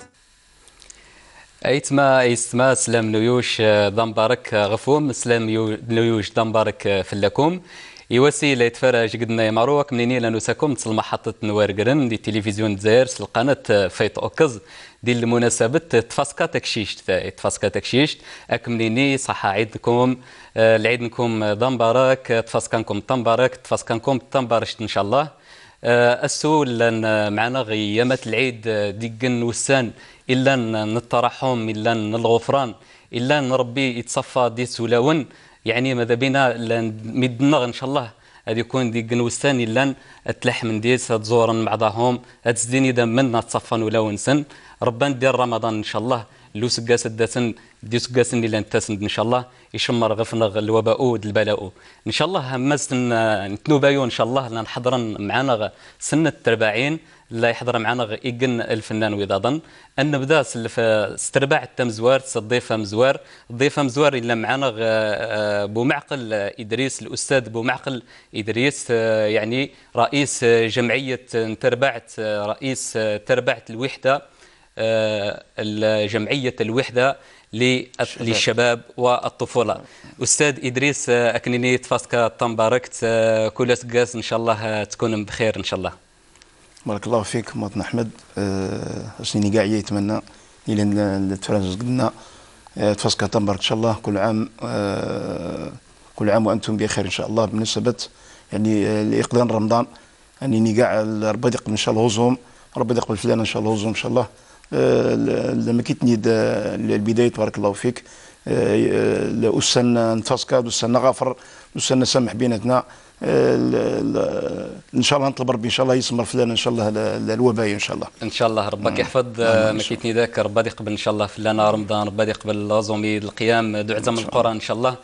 ايتما سلام نيوش دمبارك غفوم سلام نيوش دمبارك فلكم يواسي لا يتفرج قدنا مروك منين لنوساكم تصل محطة نوار قرن دي تلفزيون دزاير القناة فايت اوكز دي المناسبة تفاسكا تكشيشت اكمنيني صح عيدكم العيدكم دمبارك تفاسكانكم تمبارك تفاسكانكم تمبارشت ان شاء الله. السؤال لان معنا غيامات العيد ديقن وسان الا الترحم الا الغفران الا نربي يتصفى دي سولاون يعني ماذا بينا مدنا ان شاء الله غادي يكون ديقن وسان الا تلح من ديس تزورن بعضهم تزديني دم منا تصفن ولا ونسن ربنا ندير رمضان ان شاء الله لو سقاس داتن دي سقاس اللي نتسند ان شاء الله يشمر غفنغ الوباء البلاء ان شاء الله همس نتنوبايو ان شاء الله نحضرن معنا سنه الترباعين لا يحضر معنا يقن الفنان وضاضا ان نبدا استرباع التمزوار الضيفه مزوار الا معنا بومعقل ادريس الاستاذ بومعقل ادريس يعني رئيس جمعيه تربعت رئيس تربعت الوحده جمعيه الوحده للشباب والطفوله. استاذ ادريس اكنني تفاسكا تنباركت كل سقاس ان شاء الله تكون بخير ان شاء الله. بارك الله فيك مواطن احمد. شنو كاع يتمنى الى تفرج قدنا تفاسكا تنبارك ان شاء الله كل عام وانتم بخير ان شاء الله. بمناسبه يعني اقدام رمضان يعني كاع ربي يقبل ان شاء الله هزوم ربي يقبل فلان ان شاء الله هزوم ان شاء الله. لما كيتني البدايه بارك الله فيك أسن نتفاسكا أسن نغافر أسن نسامح بيناتنا ان شاء الله نطلب ربي ان شاء الله يسمر فلان ان شاء الله الوباء ان شاء الله. ان شاء الله ربك يحفظ ما كيتني ذاك ربي يقبل ان شاء الله فلانا رمضان ربي يقبل لازومي القيام دعاء زمن القران ان شاء الله.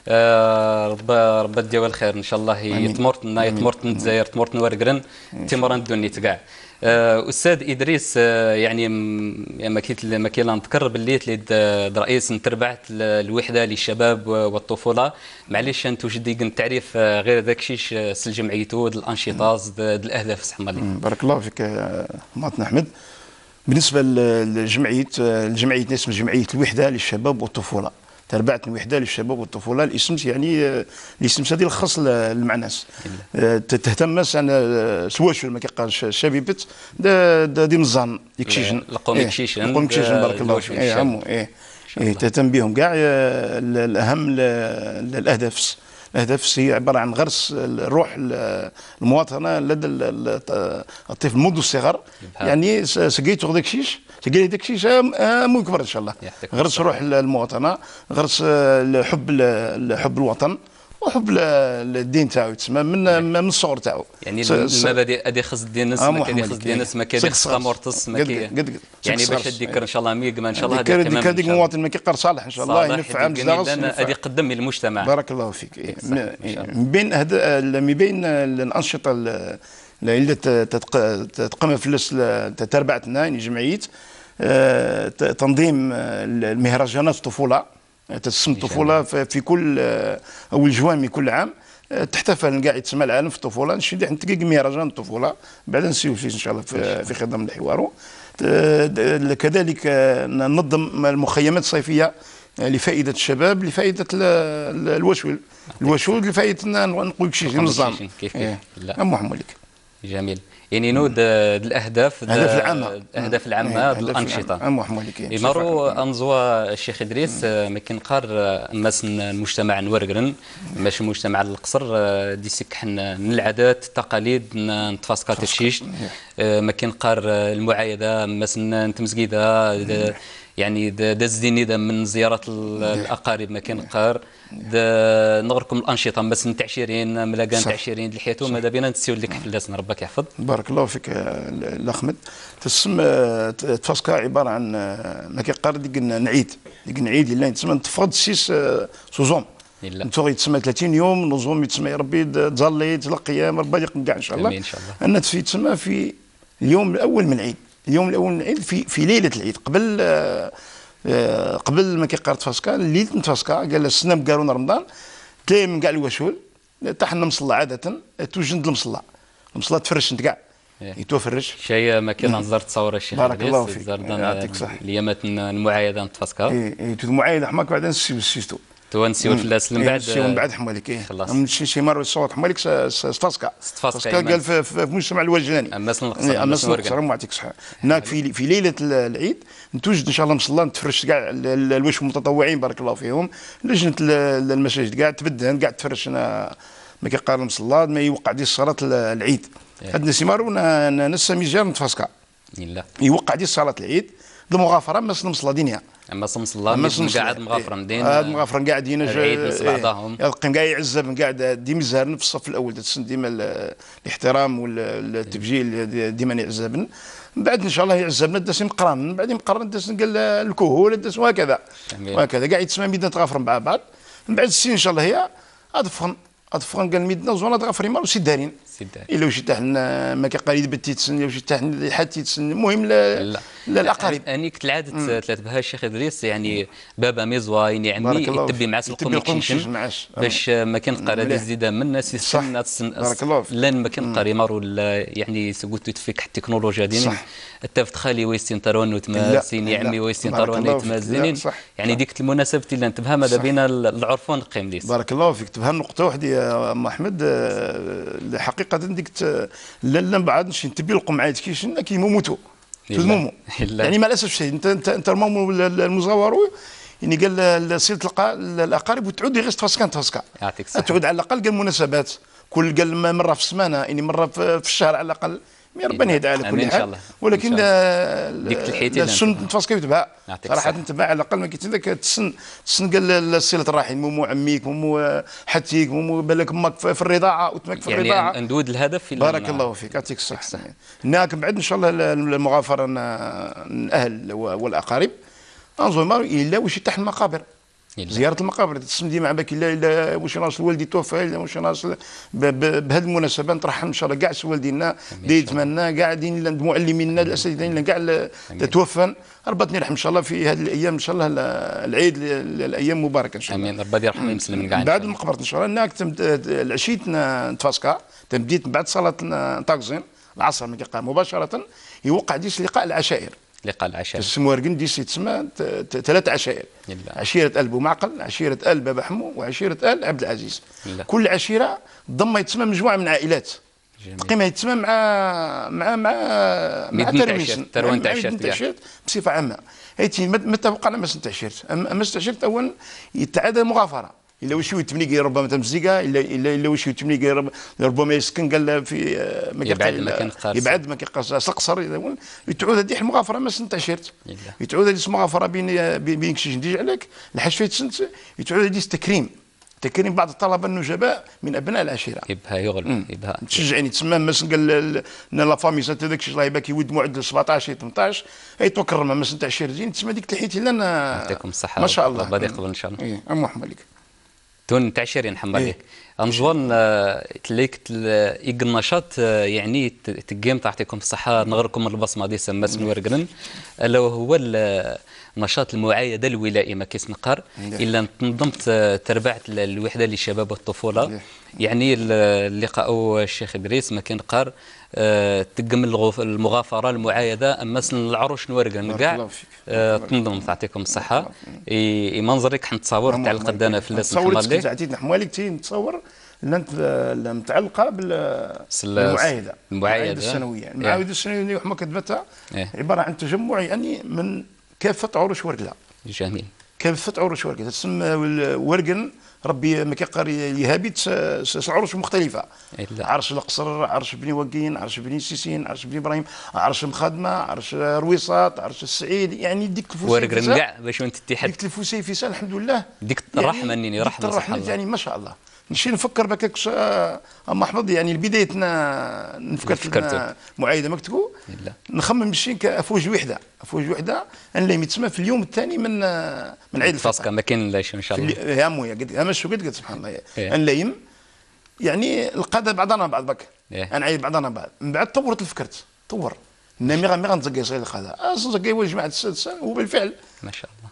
ربي ديال الخير ان شاء الله يتمرتنا الجزائر تمرتنا ورقرن تمرن الدنيا تكاع. استاذ ادريس يعني ما كاين نذكر باللي رئيس تربعت الوحده للشباب والطفوله معليش انت واش ديك التعريف غير داك الشيء سل جمعيته الانشطه الاهداف صح الله. بارك الله فيك مواطن احمد. بالنسبه للجمعيه اسم جمعيه الوحده للشباب والطفوله تربعت الوحده للشباب والطفوله. الاسم يعني الاسم هذا الخاص للمعناس تهتم انا سواشو ما كيقالش شبيبت دي مزان يكشيشن لقوم يكشيشن بارك الله فيك عمو تهتم بهم كاع الاهم الاهداف هي عباره عن غرس الروح المواطنه لدى الطفل منذ الصغر. يعني سقيتو داك الشيش سقيت داك الشيش مو يكبر ان شاء الله. غرس روح المواطنه غرس حب الوطن وحب الدين تاعو تسمى من الصغر تاعو. يعني المبادئ هذه خص ديال الناس ما كاين خص ديال الناس ما كاين خص مرتص ما كاين يعني باش تذكر ان شاء الله ميقما ان شاء الله هذيك المواطن ما كيقر صالح ان شاء الله ينفع مزدغص هذه قدم للمجتمع. بارك الله فيك. من بين الانشطه اللي تقام في تربعتنا يعني جمعيه تنظيم المهرجانات الطفوله تسمى الطفوله في كل اول جوامي كل عام تحتفل كاع يتسمى العالم في الطفوله نشدي نتقيق مهرجان الطفوله بعد نسيو فيه ان شاء الله في خضم الحوار. كذلك ننظم المخيمات الصيفيه لفائده الشباب لفائده الوشول لفائده نقول شي نظام كيف محمد لك جميل. يعني نود الاهداف العامه الانشطه يمروا انزوا الشيخ ادريس ما كنقار الناس المجتمع نورقرن ماشي المجتمع القصر دي سكحن العادات التقاليد نتفاسكا تشيش ما كنقار المعايده مثلا نتمزكيده يعني دازديني من زياره الاقارب ما كنقار نغركم الانشطه مثلا تعشيرين ملاقان تعشيرين لحياتو ماذا بينا نسيو لك فلاسنا ربك يحفظ. بارك الله فيك الاخمد. تسمى تفاسكا عباره عن ما كيقار ديك نعيد اللي تسمى تفرض سيس سوزوم نتوغي تسمى 30 يوم نظم يتسمى يا ربي تزلي تلقى ربي يقدع ان شاء الله. ان تسمى في اليوم الاول من العيد في ليله العيد قبل ما كيقار تفاسكا ليله تفاسكا قال السنه بقارون رمضان تلاقي من كاع الوشول تاع حنا مصلى عاده توجد المصلى تفرش انت كاع يتوفرج شيء ما كان نزار تصور الشيخ بارك الله فيك يعطيك الصحة اليامات المعايدة نتفاسكا المعايدة حماك بعد نسيتو توانسي والفلاس من بعد من بعد حمالك شي مره صوت حمالك ستفاسكا قال في مجتمع الوجلاني اما نقصر ما يعطيك الصحه هناك في ليله العيد نتوجد ان شاء الله مصلى نتفرش كاع الوش المتطوعين بارك الله فيهم لجنه المساجد كاع تبدل كاع تفرش ما كيقارن مصلى ما يوقع دي صلاه العيد عندنا سيمارو نسا ميجار نتفاسكا يوقع دي صلاه العيد المغافره ما مصلى دينيا اما صمص قاعد مغافره مدين مغافره قاعدين العيد نص بعضهم يلقى قاعد يعزب قاعد ديما زهرن في الصف الاول تسن ديما الاحترام والتبجيل ديما يعزبن من بعد ان شاء الله يعزبنا داس مقران من بعد مقرن داس قال الكهول داس وهكذا وهكذا قاعد يتسمى ميدان تغافر مع بعض من بعد السين ان شاء الله هي اضفغن قال ميدنا زونا تغافري مال وسي دارين الا واش تاع ما كيقال بتي تسن واش تاع حتى تسن المهم الاقارب اني كنت العاده تلات بها الشيخ ادريس يعني بابا ميزواين يعمي يتبي مع القوم باش ما كان قرا الزياده من الناس يسن لان ما كان قاري مارو يعني سقوت تفيك التكنولوجيا ديني التفت خالي ويستين ترون وتماسين يعمي ويستين ترون يتمازنين يعني ديك المناسبه اللي انتبها ماذا بين العرفون قيم ليس بارك الله فيك تبها نقطه واحده يا ام احمد الحقيقه ديك لا بعد نمشي نتبي القوم عاد كيشنا كيموتوا المومو يعني مع الاسف الشديد انت المومو المزاور يعني قال صله الاقارب وتعود غير تفاسكا تعود على الاقل قال مناسبات قال مره في السمانه يعني مره في الشهر على الاقل ربنا يهدى على كل حال ولكن ديك الحيتين السنه تفاسكا يتبع صراحه تبع على الاقل ما كيتندك تسن قال صله الرحم مومو عميك مومو حتيك مومو بالك امك في الرضاعه وتمك في الرضاعه يعني ندود الهدف بارك الله فيك يعطيك الصحه هناك بعد ان شاء الله المغافره الاهل والاقارب انظر الا واش تحت المقابر زياره المقابر تسمى ديما عباك الا واش ناصل والدي توفى الا واش ناصل بهذه المناسبه نترحم ان شاء الله كاع والدينا يتمنى قاعدين المعلمين الاساتذه كاع توفى ربطني يرحم ان شاء الله في هذه الايام ان شاء الله العيد الايام مباركه ان شاء الله امين ربي يرحم ويسلم كاع بعد المقبره ان شاء الله هناك العشيه نتفاسكا تبديت بعد صلاه طاكزين العصر ما كيقام مباشره يوقع ديس لقاء العشائر لقاء العشائر تسمى ورقن ديس يتسمى ثلاث عشائر عشيره ال بومعقل عشيره ال بابا حمو وعشيره ال عبد العزيز كل عشيره ضم يتسمى مجموعه من عائلات قيمه يتسمى مع تروين تعشيرت بصفه عامه هيتي متى وقعنا ما تعشيرت اما تعشيرت اولا يتعادى المغافره الا واش يتمني ربما تمزيكا الا واش يتمني ربما يسكن قال في يبعد ما كيقاس قصر يتعود هذه المغافره ما سنت عشيرت يتعود هذه المغافره بين كشي نديج عليك لحاج فايت سنت يتعود هذه تكريم بعض الطلبه النجباء من ابناء العشيره يبها يغل يبها تشجعني تسمى مثلا قال لا فامي سنت هذاك الشيء الله يبارك يولد معدل 17 18 اي تكرم ما سنت عشير زين تسمى ديك تحيتي لنا يعطيكم الصحه ما شاء الله ربي يقبل ان شاء الله اي ام محمد لك تون تعشير نحمر لك انظن تليك يق النشاط يعني تقيم تعطيكم الصحه نغركم البصمه دي سما اسم ورقرن الا وهو نشاط المعايده الولائي ما كيس نقار الا نظمت تربعت الوحده للشباب والطفوله يعني اللقاء الشيخ ادريس ما كان قار تقم المغافره المعايده اما العروش نورقن كاع تنظم تعطيكم الصحه منظرك حنتصور تاع القدانه في اللسان تصورت تعطيت حواليك نتصور متعلقه بالمعايده السنويه المعايده السنويه اللي حنا كتبتها عباره عن تجمع يعني من كافه عروش ورقله جميل كافه عروش ورقله تسمى ورقن ربي ما كيقدر يهابيت عروش مختلفه عرش القصر عرش بني وقين عرش بني سيسين عرش بني ابراهيم عرش مخادمه عرش رويصات عرش السعيد يعني ديك الفوسيفسه ورقن كاع باش انت تتحد ديك الفوسيفسه الحمد لله ديك الرحمه انني رحمه يعني ما شاء الله نمشي نفكر بك اما احمد يعني بدايتنا نفكر معايده مكتبو نخمم مشي كافوج وحده ان لا يتسمى في اليوم الثاني من عيد الفطر ما كاين لاش ان شاء الله يا مويا قد شو قد سبحان الله ان لا يعني القاده بعضنا بعض بك انا عيد بعضنا بعض من بعد طورت الفكرت طور نامي غنزقي صغير القاده نزقي جماعه السادسه وبالفعل ما شاء الله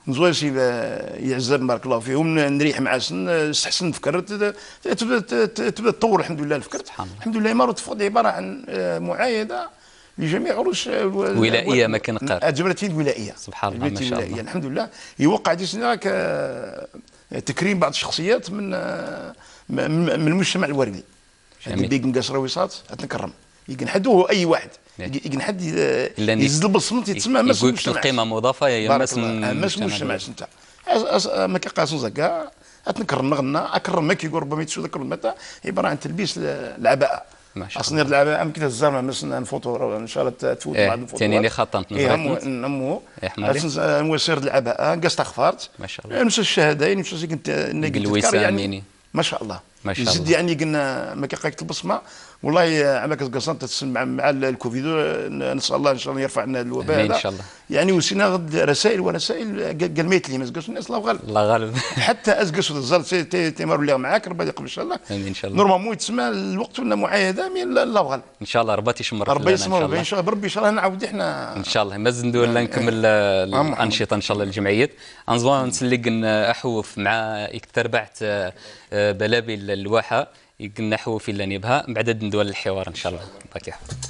نزويسي يعزب بارك الله فيهم نريح مع سن استحسن فكر تبدا تطور الحمد لله الفكر. الحمد لله إمارة فؤاد عباره عن معايده لجميع عروش ولائيه ما كان قال الجبلتين الولائيه سبحان الله ما شاء الله الحمد لله. يوقع ديسنا تكريم بعض الشخصيات من المجتمع الوردي. جميل. بيك نقصر وساط تنكرم ينحدوه اي واحد ينحد يزد البصمه يتسمى مس المجتمع القيمه مضافه يا مس المجتمع انت ما كيقاسو زكا اتنكرم نغنى اكرم ما كيقول ربما يتشو ذاك المتى عباره عن تلبيس العباءه اصلا العباءه يمكن الزرمه مثلا نفوتوا ان شاء الله تفوت بعض الفوتوات ثاني خطنت نمو موسير العباءه قصت اخفارت ما شاء الله نمشي الشهادين نمشي كنت يعني ما شاء الله ما شاء الله زد يعني قلنا ما كيقاك البصمه والله عمك قصنت تسمع مع الكوفيد نسال الله ان شاء الله يرفع عنا الوباء هذا ان شاء الله يعني وسينا غد رسائل قال ميت لي ما زقاش الناس الله غالب الله غالب حتى ازقش الزر تيمر اللي معاك ربي يقبل ان شاء الله ان شاء الله نورمالمون يتسمى الوقت ولا معايده من الله غالب ان شاء الله ربي يشمر ربي يسمر ان شاء الله بربي ان شاء الله نعاود احنا ان شاء الله مازال ندور نكمل الانشطه ان شاء الله الجمعيات انزوان نسلق احوف مع تربعت بلابل الواحه يقلنا حوفي اللي نبها بعد ندول الحوار ان شاء الله. باقي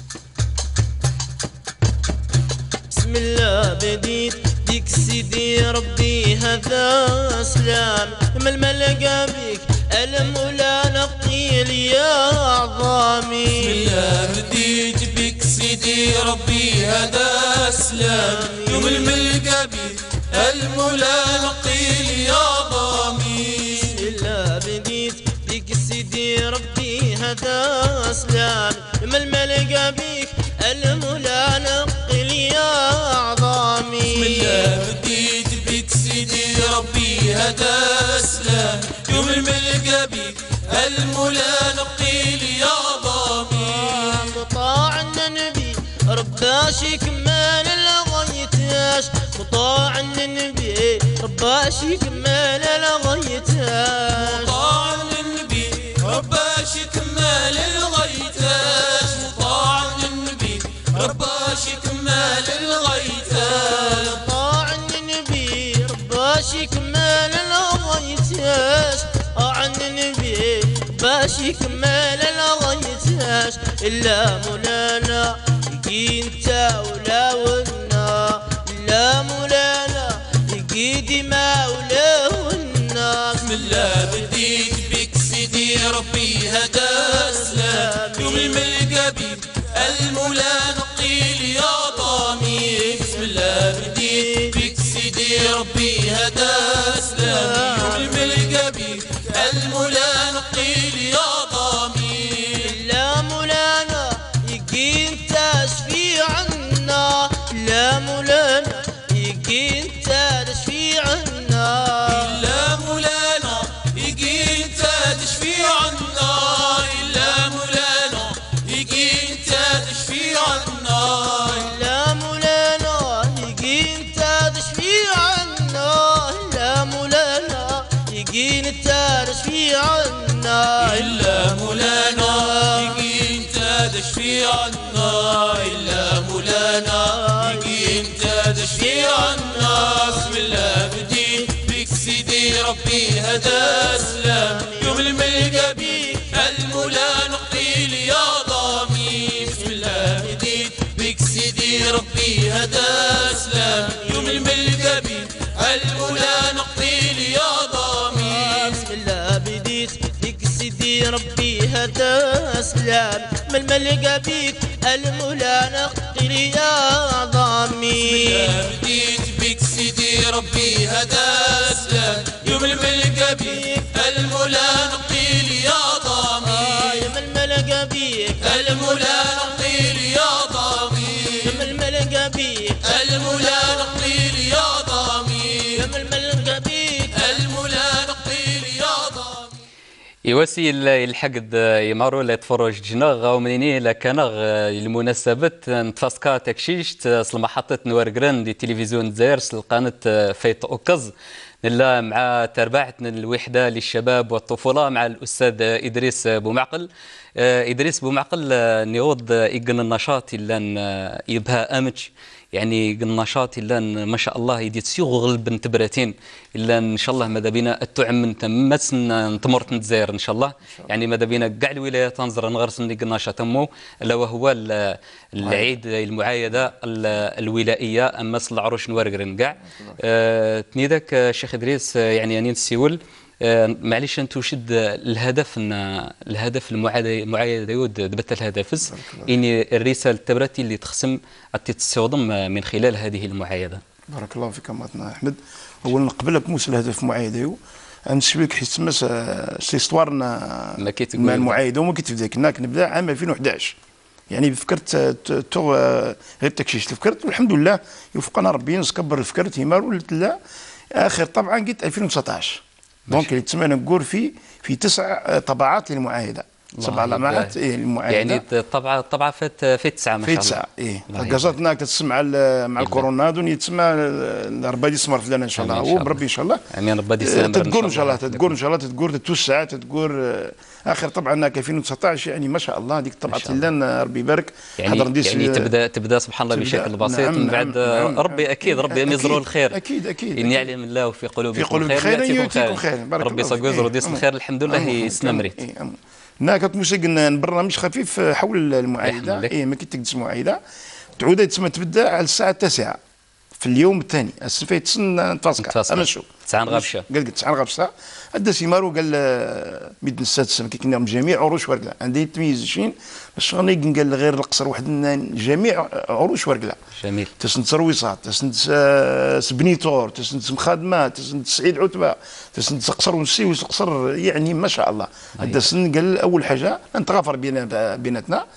بسم الله بديت ديك سيدي ربي هذا سلام ما الملقى بك المولى نقي لي يا عظامي. بسم الله بديت بك سيدي ربي هذا سلام يوم الملقى بك المولى نقي لي يا عظامي. بسم الله بديت بك سيدي ربي هذا سلام ما الملقى بك المولى نقي لي يا عظامي. بسم الله بديت بك سيدي ربي هذا سلام يوم الملقى بك المولى نقي لي يا عظامي. مطاع النبي رباش كمال لغيتاش مطاع النبي رباش كمال لغيتاش مطاع النبي رباش كمال لغيتاش مطاع النبي رباش كمال لغيتاش مطاع النبي رباش كمال لغيتاش عن النبي باشي كمال لغيتاش إلا مولانا يجي انت ولا ونا إلا مولانا يجي دماء ولا ونا. بسم الله بديت بك سيدي ربي هدى سلام يوم الملقى بك المولى نقي لي يا ضامي. بسم الله بديت بك سيدي ربي هدى سلام يوم الملقى بك المولى نقي لي يا ضامي. إلا مولانا يجي انت اشفي عنا إلا مولانا يجي انت تشفي عنا إلا مولانا يجي انت تشفي عنا إلا مولانا يجي انت تشفي عنا إلا مولانا يجي انت تشفي عنا إلا مولانا يجي انت تشفي عنا إلا مولانا يجي انت تشفي عنا إلا مولانا يجي انت تشفي عنا. بسم الله بديت بك سيدي ربي هدى سلام يوم الملقى بك المولى نقي لي يا ضامي. بسم الله بديت بك سيدي ربي هدى سلام يوم الملقى بك المولى نقي لي يا ضامي. بسم الله بديت بك سيدي ربي هدى سلام ما الملقى بيك المولى نقي لي يا عظامي. بسم الله بديت بك سيدي ربي هدى سلام يوم الملقى بك المولى نقي لي يا ضامي. يوم الملقى بيك المولى نقي لي يا ضامي. يوم الملقى بيك المولى نقي لي يا ضامي. يوم الملقى بيك المولى نقي لي يا ضامي. يواسي الحقد يمارو لا تفرج جناغ ومنيني لا كنغ المناسبة نتفاسكا تكشيشت محطة نوار جراند دي تلفزيون الجزائر القناة فيت أوكز نلا مع تربعتنا الوحدة للشباب والطفولة مع الأستاذ إدريس بومعقل. إدريس بومعقل نيوض إيقن النشاط إلا يبها أمج يعني النشاط الا ما شاء الله يدي تسيغ غلب نتبراتين الا ان شاء الله ماذا بينا التعم من تمس نتمرت نتزاير ان شاء الله يعني ماذا بينا كاع الولايات تنظر نغرس النشاط تمو الا وهو العيد المعايده الولائيه امس العروش نورقرن كاع تنيدك الشيخ ادريس يعني اني نسيول معليش انت وشد الهدف المعايده يود دبت الهدف اني الرساله التبرتي اللي تخصم تتصدم من خلال هذه المعايده. بارك الله فيك ماتنا احمد. اولا قبل لك موسى الهدف المعايده نسوي لك حيت تما سي ستوارنا مع المعايده وما كتبدا كنا كنبدا عام 2011 يعني فكرت غير تكشيش فكرت والحمد لله يوفقنا ربي نكبر الفكر تيمار ولت لا اخر طبعا قلت 2019 دونك اللي تسمى نقول في 9 طبعات للمعاهده 7 طبعات المعاهده يعني الطبعه في 9 ما شاء الله في 9 قصدنا تسمع مع الكورونا دون تسمى ربي يسمر في لنا ان شاء الله وبربي ان شاء الله امين ربي يسلم تقول ان شاء الله تقول تتوسع تقول اخر طبعا 2019 يعني ما شاء الله ديك الطبعه لنا ربي يبارك يعني تبدا سبحان الله بشكل بسيط من بعد ربي اكيد ربي يمزروا الخير اكيد ان يعلم الله في قلوبكم خير ياتيكم خير ربي يسقوز وديس الخير الحمد لله يسلمريت هنا كتمشي برنامج خفيف حول المعايده ما كيتقدس المعايده تعود تسمى تبدا على الساعه 9 في اليوم الثاني السفايت تسن تفاسكا انا شو 9 غابشه قال 9 غابشه ادى سيمارو قال ميد السادس كنا جميع عروش ورقله عندي تميز شين باش غني قال غير القصر واحد جميع عروش ورقله جميل تسن ترويصات تسن سبنيتور تسن مخادمات تسن سعيد عتبه تسن قصر ونسي قصر يعني ما شاء الله ادى سن قال اول حاجه نتغافر بيناتنا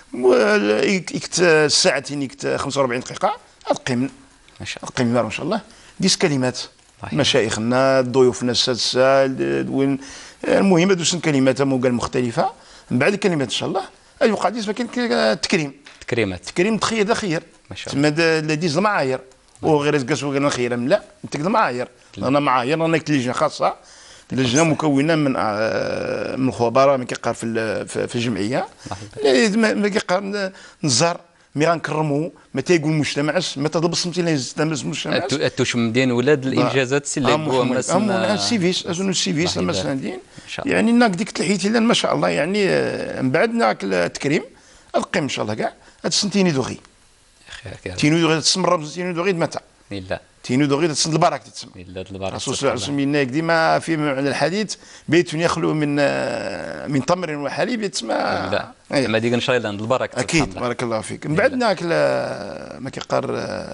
ساعتين 45 دقيقه القيم ما شاء الله القيم ما شاء الله ديس كلمات مشايخنا ضيوفنا السادسه وين المهم دوسن كلمات موقال مختلفه من بعد الكلمات ان شاء الله يوقع ديس كاين تكريم تخير خير ما شاء الله تما ديز المعايير وغير قاسوا قالنا خير لا انت المعايير انا معايير انا كنت لجنه خاصه لجنه مكونه من الخبراء من كيقار في الجمعيه ما كيقار نزار مي غنكرمو متى يقول المجتمع متى تلبس انت يستمر المجتمع التوش مدين ولاد الانجازات سي اللي هو مثلا السيفيس اظن السيفيس مثلا دين يعني ناك ديك تلحيتي ما شاء الله يعني من بعد ناك التكريم القيم ان شاء الله كاع هاد السنتيني دوغي تينو دوغي تسمر تينو دوغي متى لا تينو دوغي تسد البركه تسمى لا البركه رسول الله صلى الله عليه ديما في معنى الحديث بيت يخلو من تمر وحليب يتسمى لا ما ديك ان شاء الله البركه اكيد بارك الله فيك من بعد ناكل ما كيقار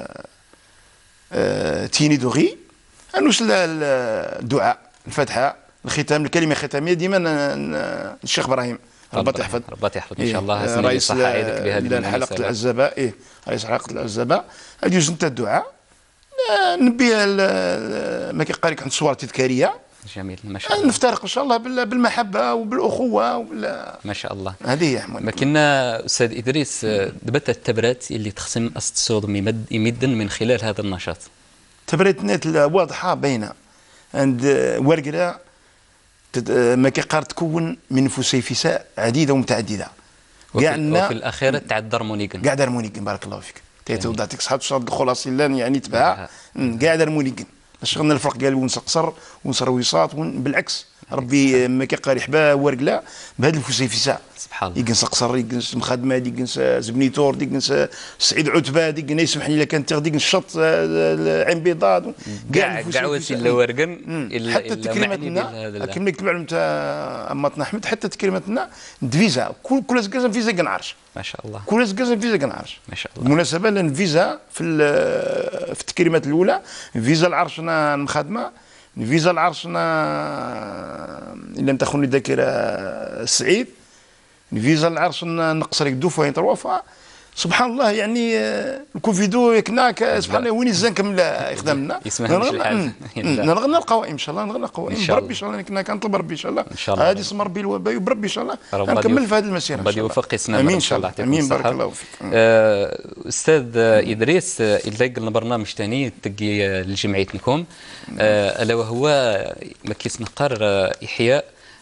تيني دوغي انوش الدعاء الفاتحه الختام الكلمه الختاميه ديما الشيخ ابراهيم ربي يحفظ ان شاء الله رئيس حلقه العزباء رئيس حلقه العزباء هذه جوج نتا الدعاء نبيها ما كيقال لك عند صور تذكاريه جميل ما شاء الله نفترق ان شاء الله بالمحبه وبالاخوه ما شاء الله هذه هي حمد ما كنا استاذ ادريس دبت التبرات اللي تخصم الصوت يمدن من خلال هذا النشاط تبريتنا واضحه باينه عند ورقره ما كيقار تكون من فسيفساء عديده ومتعدده كاع وفي الاخيره تاع الدرمونيكن كاع درمونيكن بارك الله فيك تيتوضعتك صحاب شرط الخلاص يعني تباع كاع درمونيكن شغلنا الفرق قال ونسقصر ونسرويصات بالعكس ربي ما كيقال يحبا ورقله بهذا الفسيفساء سبحان الله يجنس قصر يجنس مخدمه يجنس زبنيتور يجنس سعيد عتبه يجنس يسمح لي كانت تغدي الشط عين بيضاء كاع وسيله ورقن حتى تكريماتنا كما قلت المعلم تاع اماتنا احمد حتى تكريماتنا دفيزا كل زكازا فيزا كنعرش ما شاء الله كل زكازا فيزا كنعرش ما شاء الله بالمناسبه لان فيزا في التكريمات الاولى فيزا العرشنا المخادمه فيزا العرشنا ان لم تخن الذاكره السعيد فيزا العرش نقصر يدوفا يتروفا سبحان الله يعني الكوفيدو يكناك سبحان الله وين الزان كامل يخدمنا نغنى القوائم ان شاء الله نغنى القوائم بربي ان شاء الله كنا كنطلب ربي ان شاء الله هذه اسم ربي الوباء بربي ان شاء الله نكمل في هذه المسيره ربي يوفق يسنا امين ان شاء الله امين بارك الله فيك استاذ ادريس الا قلنا برنامج ثاني تقي لجمعيتكم الا وهو ما كيسنقر احياء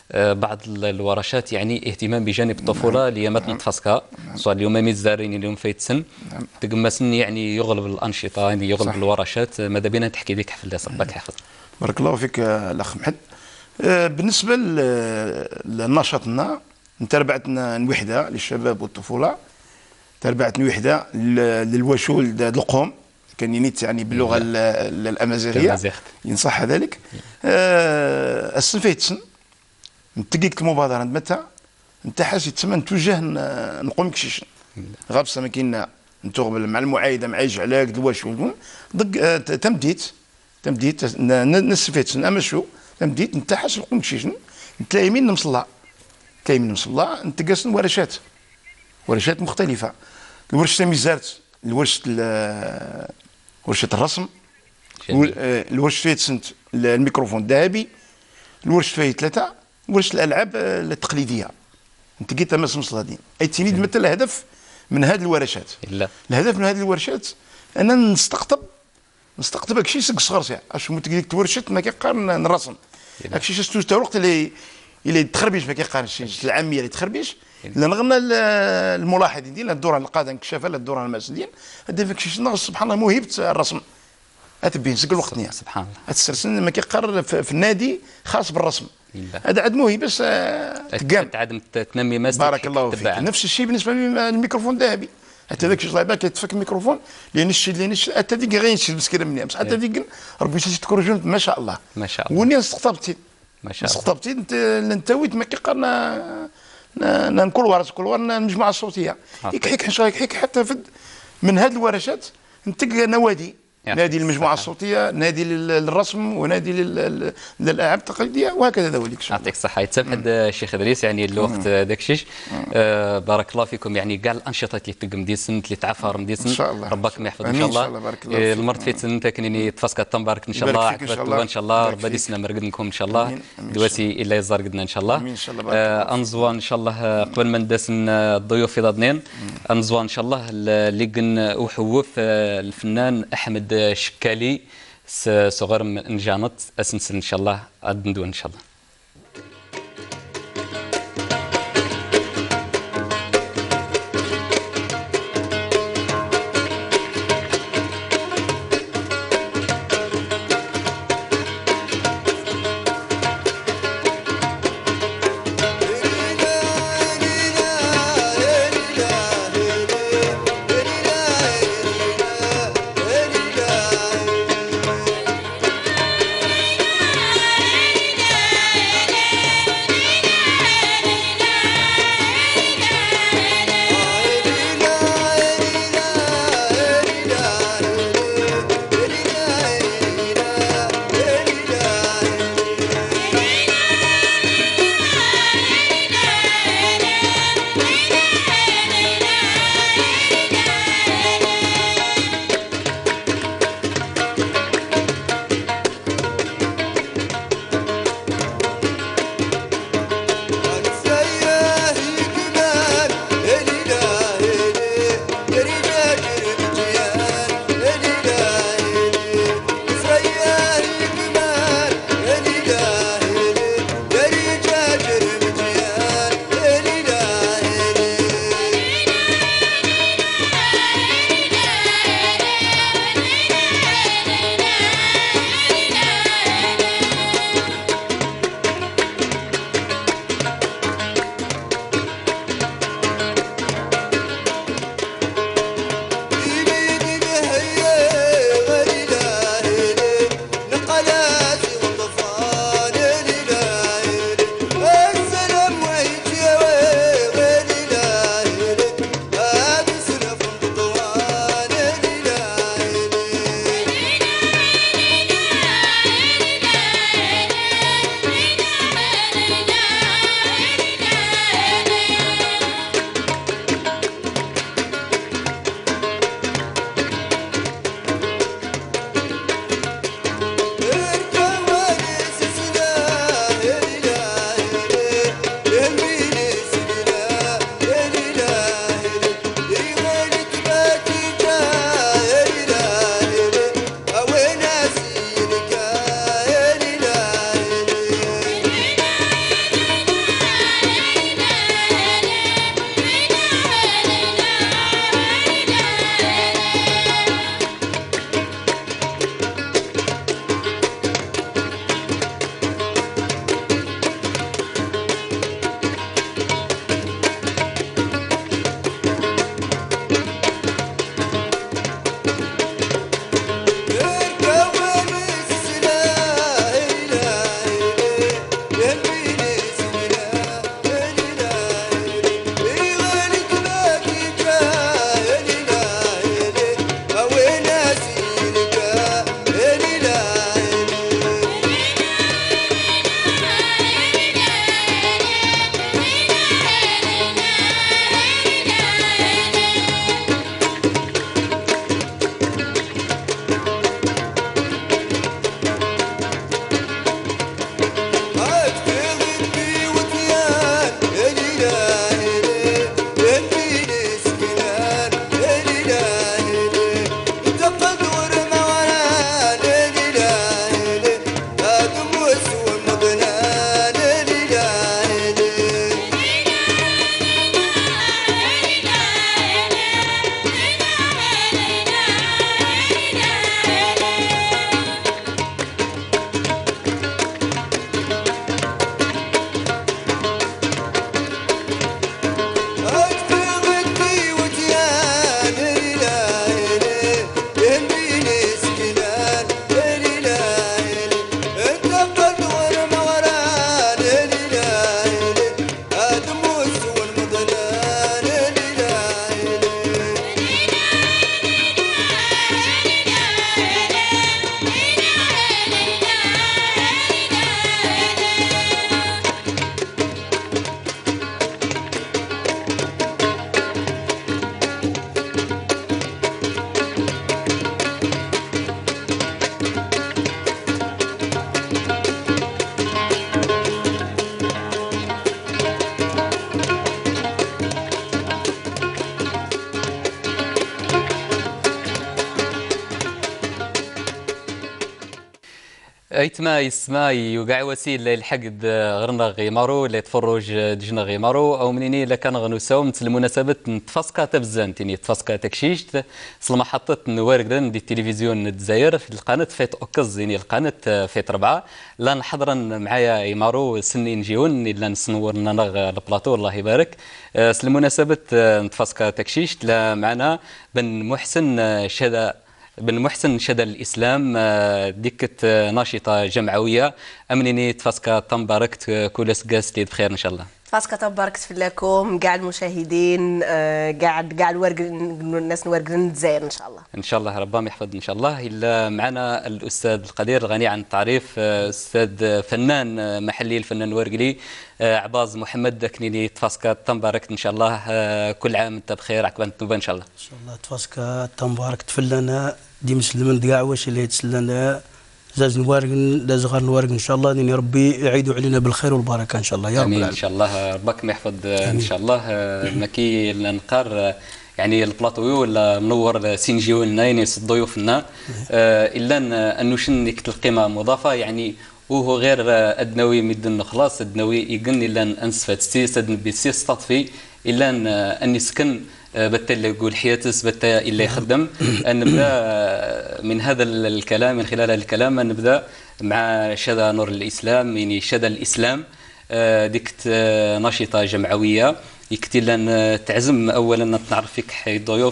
بعض الورشات يعني اهتمام بجانب الطفوله اللي ما تنتفسكا سواء اليوم ميزارين اليوم فايتسن تقمسن يعني يغلب الانشطه يعني يغلب الورشات ماذا بينا تحكي ديك حفل صباك حفظ. بارك الله فيك الاخ محمد. بالنسبه لنشاطنا تربعتنا الوحده للشباب والطفوله، تربعت وحده للوشول القوم كان ينيت يعني باللغه الامازيغيه ان صح ذلك. السنفيتسن نتقيك المبادره متى انت حاسس تسمى نتوجه نقوم كشيش غابسه ما كاين نتوغبل مع المعايده مع يجعلاك الوشول دق تمديت نسفيتسن اما شو تمديت انت حاسس نقوم كشيش نتلاقي من مصلى نتقاسن ورشات مختلفه. الورشه ميزارت ورشه الرسم، الورشه فيها سنت الميكروفون الذهبي، الورشه فيها 3 ورشه الالعاب التقليديه. انت قلت ما مصلادين اي تلميذ مثل الهدف من هذه الورشات. الهدف من هذه الورشات انا نستقطب هكشي صغر ساعه اش متقديك تورشت ما كيقارن الرسم هكشي شفتو حتى وقت اللي تخربيش ما كيقارنش العاميه اللي تخربيش لان غنى الملاحظين ديالنا الدوران القاده انكشافها الدوران المسؤولين هذا فاكشي سبحان الله موهبه الرسم اتبين سق الوقت نيا سبحان الله السرسن ما كيقرر في النادي خاص بالرسم هذا عاد موهبه تقام تعاد تنمي ماستك. بارك الله فيك. نفس الشيء بالنسبه للميكروفون الذهبي حتى ذاك الشيء صعيبه كيتفك الميكروفون لان الشيء حتى ذيك غير ينشد مسكينه مني بصح حتى ذيك ربي تكرجون ما شاء الله وني استقطبتي ما شاء الله استقطبتي انت ما كيقارن نكل ورش كل ورنا المجموعه الصوتيه يكحك حتى من هذه الورشات نتلقى نوادي نادي المجموعه الصوتيه، نادي للرسم، ونادي للالعاب التقليديه وهكذا ذلك. يعطيك الصحه. يتسمح الشيخ ادريس يعني الوقت داك الشيء بارك الله فيكم يعني كاع الانشطه اللي تقم ديسن اللي تعفر مديسن ان شاء الله ربك ما يحفظ ان شاء الله. المرت فيت انت كنيني تفسك تنبارك ان شاء الله عقبت ان شاء الله ربي يسنا مرقدنكم ان شاء الله دواتي الا يزار قدنا ان شاء الله. انزوا ان شاء الله قبل ما ندسن الضيوف في ضدنين انزوا ان شاء الله اللي قن وحوف الفنان احمد شكالي صغر من جانت اسنسن ان شاء الله ندون ان شاء الله. Yeah. ايتما يسمى يوقع وسيل الحقد غرنا غيمارو لا تفرج دجنا غيمارو او منيني لا كان غنوساو مثل المناسبه نتفاسكا تبزان تيني تفاسكا تكشيش صل محطه نوارقدن دي التلفزيون الجزائر في القناه فيت اوكز يعني القناه فيت 4 لا نحضرا معايا يمارو سنين جيون الا نصورنا نغ البلاطو الله يبارك سل المناسبه نتفاسكا تكشيش لا معنا بن محسن شدا بن محسن شدا الإسلام ديكت ناشطة جمعوية أمنيني تفاسكا تنباركت كل سقاس لي بخير إن شاء الله. تفاسكا تنباركت في لكم كاع المشاهدين كاع الناس نورقن الجزائر إن شاء الله. إن شاء الله ربما يحفظ إن شاء الله. إلا معنا الأستاذ القدير الغني عن التعريف أستاذ فنان محلي الفنان ورقلي عباز محمد كنيني تفاسكا تنباركت إن شاء الله كل عام أنت بخير عقبال التوبة إن شاء الله. إن شاء الله تفاسكا تنباركت فلنا دي مسلمين دقاع واش اللي يتسلنا زاز نوارقن لا زغار نوارقن ان شاء الله اني ربي يعيدوا علينا بالخير والبركه ان شاء الله يا رب العالمين. ان شاء الله ربك ما يحفظ ان شاء الله مكي نقار يعني البلاطويو ولا منور سينجيو لنا يعني ضيوفنا الا انه شنك القيمه مضافه يعني وهو غير ادنوي مدن خلاص ادنوي يقن الا انسفت سيس ادن بسيس تطفي الا اني سكن بتا يقول حياتس بتا الا يخدم نبدا من هذا الكلام من خلال هذا الكلام نبدا مع شذا نور الاسلام يعني شذا الاسلام ديك نشطه جمعويه يكتي لنا تعزم اولا نعرف فيك حي ضيوف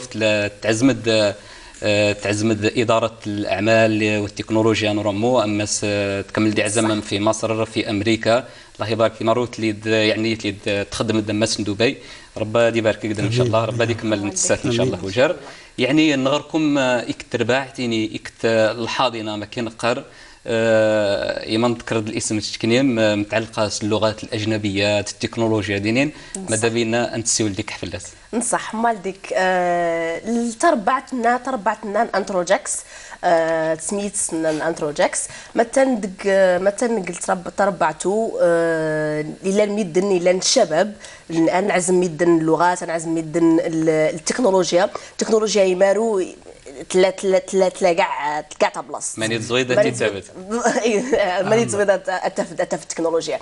تعزمد اداره الاعمال والتكنولوجيا نورمو اما تكمل دي عزم في مصر في امريكا الله يبارك مروت لي يعني لي تخدم دماس دبي ربي يبارك قدر ان شاء الله ربي يكمل نتسات ان شاء الله وجر يعني نغركم اكترباعتيني اكت الحاضنه ما كاين قر يمن ذكر الاسم تشكنيم متعلقه باللغات الاجنبيه التكنولوجيا دينين ماذا بينا ان تسيو لديك حفلات نصح مال ديك تربعتنا انتروجكس سميت انتروجكس مثلا قلت تربعتو الى الميدن الى الشباب نعزم ميدن اللغات نعزم ميدن التكنولوجيا يمارو ثلاثة كاع تبلاص ماني تزويدة تثبت ماني تزويدة تثبت في التكنولوجيا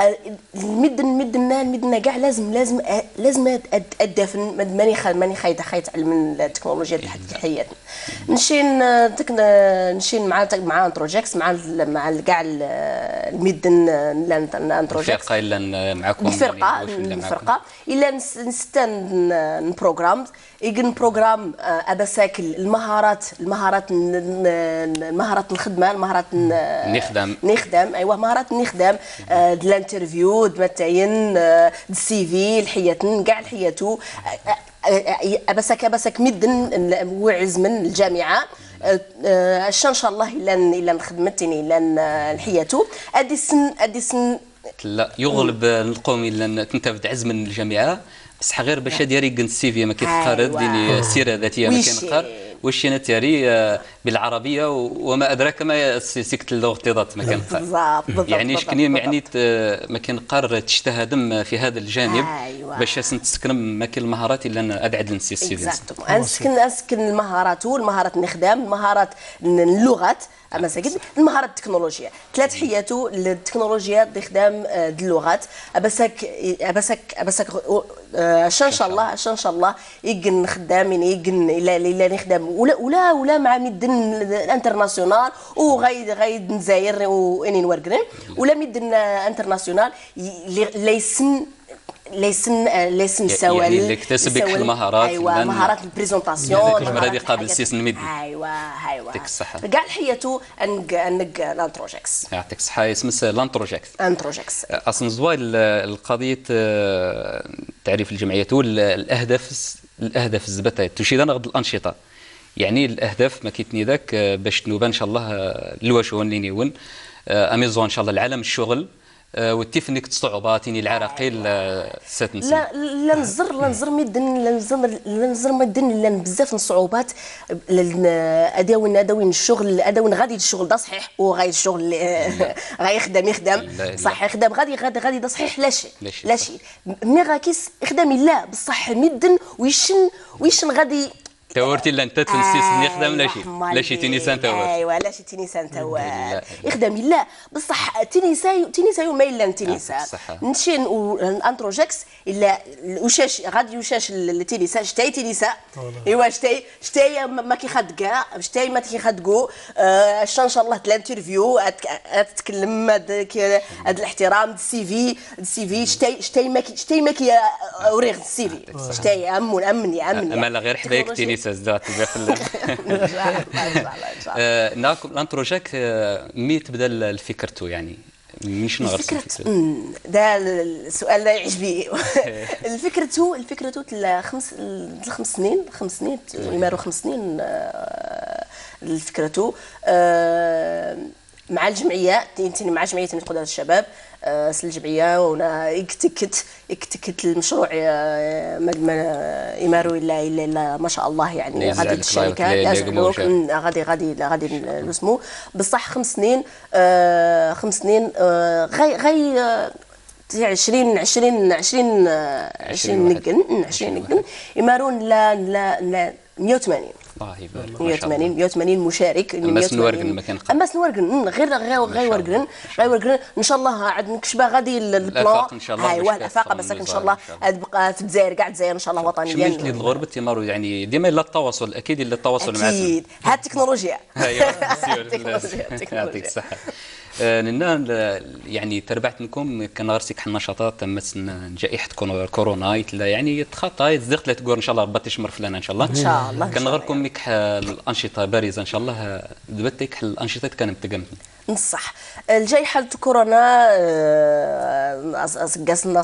مدنا كاع لازم ادفن ماني خايت من التكنولوجيا في حياتنا نشين مع انتروجكس مع كاع المدن انتروجكس الفرقة الا معكم الفرقة الا نستن بروغرام يجن بروغرام ابساك المهارات الخدمه المهارات نخدم ايوا مهارات نخدم الانترفيو دمتاين السي في الحياتن كاع الحياتو ابساك مدن وعز من الجامعه ان شاء الله الا نخدمتني الا الحياتو ادي سن لا يغلب نلقوم الا تنتفد عز من الجامعه بصح غير باش ديالي كنت السيفي ما كيتقارد ديني سيره ذاتيه ما كينقار واش انا تياري بالعربيه وما ادراك ما سكت الاغتياط ما كينقار يعني شكني يعني ما كينقار تجتهد في هذا الجانب باش تسكن ما كاين المهارات الا ادعد لنسي السيفي اسكن المهارات نخدم المهارات اللغات اما ساكت المهارات التكنولوجيا ثلاث حياتو التكنولوجيا خدام اللغات ابسك ان شاء الله يجن خدام يجن الا نخدم ولا مع مدن الانترناسيونال وغايد نزاير واني نورقرن ولا مدن انترناسيونال ليسن سوال يعني اللي اكتسب المهارات ايوا مهارات البريزونطاسيون مهارات قابل السيس نمدي ايوا يعطيك الصحه كاع حياته انك لانتروجكس يعطيك الصحه اسمه لانتروجكس اصلا زوال القضيه تعريف الجمعيات الاهداف الزبطه تشيد نغض الانشطه يعني الاهداف ما كيتني ذاك باش تنوبان ان شاء الله الواشون اللي نيون اميزون ان شاء الله العالم الشغل والتفنك الصعوبات العراقيل ستنسى لا نزر مدن لا بزاف الصعوبات اداوين الشغل غادي الشغل ده صحيح وغادي الشغل غيخدم صح يخدم غادي ده صحيح لا شيء مي غاكيس يخدم لا بصح مدن ويشن غادي تورتي لا انت تنسيس نخدم لا شي تينيسان توا ايوا لا شي تينيسان توا يخدم لا بصح تينيسايو ما الا تينيسا نمشي انتروجيكس الا وشاش غادي وشاش التينيسا شتاي تينيسا ايوا شتاي ما كيخد كاع شتاي ما كيخدقوا ان شاء الله الانترفيو تتكلم هذا الاحترام السي في شتاي ما كي اوريغ السي في شتاي امني اما لا غير حدايك تينيسا زدات في ناكم الانتروجيك مي تبدا الفكرتو يعني من شنو غرس الفكرة؟ ده السؤال لا يعجبني الفكرة خمس سنين يماروا 5 سنين الفكرة مع الجمعية مع جمعية قدرة الشباب الجمعية وانا اكتكت المشروع يماروا الا ما شاء الله يعني غادي الشركة يزعلوك غادي نسمو بصح 5 سنين 5 سنين غي 20 نقن يمارون لا 180 180 مشارك. اما سنورقن ما كان اما سنورقن غير ورقن ان شاء الله عاد نكشبها غادي البلان ان شاء الله ايوا الافاق بس ان شاء الله تبقى في الجزائر كاع الجزائر ان شاء الله وطنيا. شميت لي الغربه تيماروا يعني ديما الا التواصل اكيد الا التواصل معاك اكيد ها التكنولوجيا يعطيك الصحه. يعني تربعتكم كان غرسك حنا نشاطات تمت جائحه كورونا يعني تخطى يتزقت لا تقول ان شاء الله ربي تشمر فلان ان شاء الله ان شاء الله كان غيركم ميك الانشطه بارزه ان شاء الله دبتك الانشطه كانت تقمت نصح الجائحه كورونا اسقسنا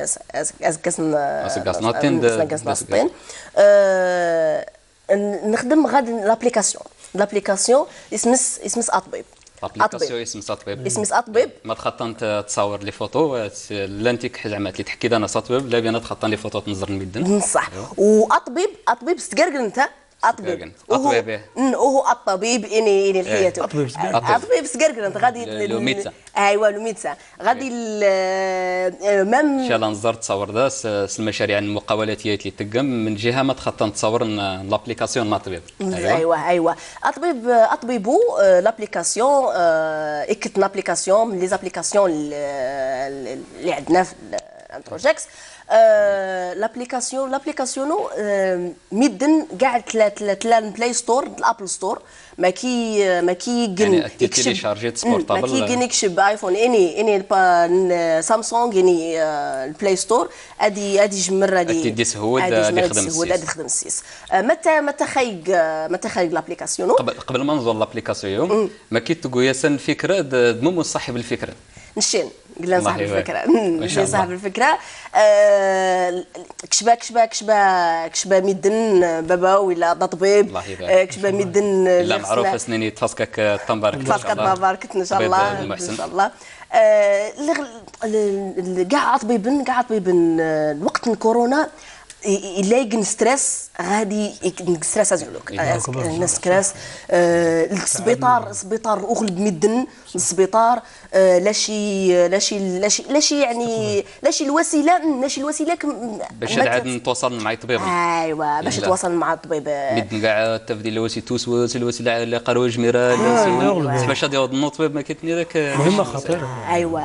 نخدم غادي لابليكاسيون اسمس اطبيب اسمس اطبيب ما تخطن تصور لي فوتو لا انت زعما اللي تحكي انا سطبيب لا بينا تخطن لي فوتو تنظر الميدان صح واطبيب ستقرقل انت اطبيب وهو الطبيب اني الحياته اطبيب سكركر انت غادي لوميتسا ايوا لوميتسا غادي مام ان شاء الله نزار تصور ذا المشاريع المقاولاتيات اللي تقم من جهه ما تخطن تصور لابليكاسيون طبيب ايوا اطبيبو لابليكاسيون اكت لابليكاسيون لي زابليكاسيون اللي عندنا في انتروجيكس لابليكاسيون ميدن قاعد تلا بلاي ستور الابل ستور ما كي يعني تيلي شارجيت سبورتابل ما كي يكشب ايفون اني سامسونج اني البلاي ستور ادي جمر ادي سهود ادي يخدم السيس متى خايق لابليكاسيون قبل ما نزور لابليكاسيون ما كي تقول ياسن فكره دموم صاحب الفكره نشين قلنا صاحب الفكره صاحب الفكره كشبه ميدن بابا ولا طبيب كشبه ميدن لا معروف سنيني تفسكك طنبارك ان شاء الله كاع طبيبن وقت الكورونا إلا يجن ستريس غادي ستريس أزعلوك الناس ستريس السبيطار أغلب مدن السبيطار لاشي يعني لاشي الوسيلة باش عاد نتواصل مع الطبيب ايوا باش نتواصل مع الطبيب مدن كاع تبديل الوسيله توسوس الوسيله اللي قروه جميره باش غادي يوض الطبيب ما كيتني ذاك مهمه خطيره ايوا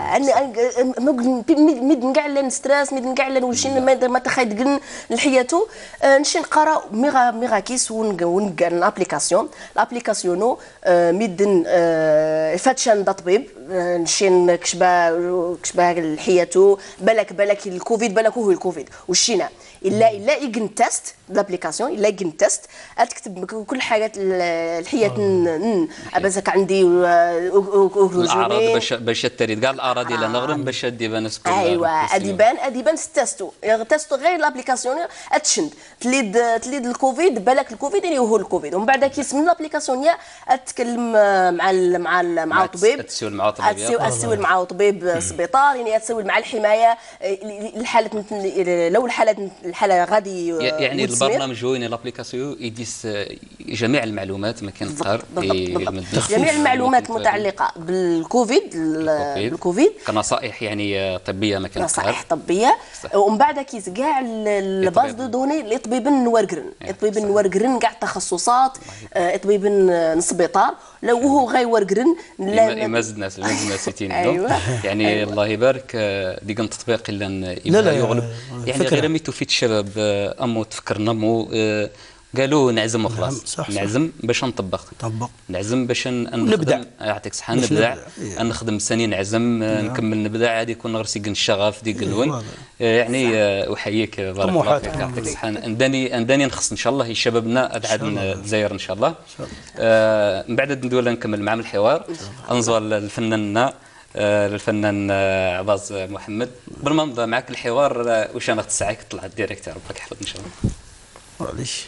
مدن كاع لان ستريس مدن كاع لان وشين ما تخيدقن لحياته نمشي نقرا ميغا كيس ونقرا الابليكاسيون ميدن فاتشان دا طبيب نمشي كشبه لحياته بالك الكوفيد بالك هو الكوفيد وشينا الا يجن تيست لابليكاسيون الا يجن تيست تكتب كل حاجات الحياه ابازك عندي الاعراض باش تريد كاع الاعراض الى نغرم باش ديبان سكون ايوا اديبان تيستو غير لابليكاسيون اتشند تليد الكوفيد بالك الكوفيد اللي هو الكوفيد ومن بعد كيسمن لابليكاسيون تتكلم مع الطبيب تسول مع طبيب السبيطار يعني تسول مع الحمايه الحاله لو الحاله غادي يعني البرنامج هو لابليكاسيون يديس جميع المعلومات ما كان جميع المعلومات المتعلقه بالكوفيد كنصائح يعني طبيه ما كان نصائح طبيه ومن بعد كيس كاع الباز دو دوني لطبيب النوارقرن، طبيب النوارقرن كاع التخصصات، طبيب السبيطار لو هو غير ورقرن لا ما زدنا سيتين. أيوة. يعني أيوة. الله يبارك ديك التطبيق الا لا يغلب يعني غير ميتو فيت الشباب امو تفكرنا مو قالوا نعزم وخلاص. نعم نعزم باش نطبق نعزم باش نبدع. يعطيك الصحه نبدع نخدم سنين نعزم نكمل نبدع عادي يكون غير سيكن الشغف ديك الون يعني احييك بارك الله فيك يعطيك الصحه انداني نخص ان شاء الله شبابنا ابعد من الجزائر ان شاء الله. من بعد ندوي نكمل معنا الحوار انزل الفنان الفنان عباس محمد قبل ما نبدا معك الحوار واش انا ساعه طلعت ديريكت ربك يحفظ ان شاء الله. معليش.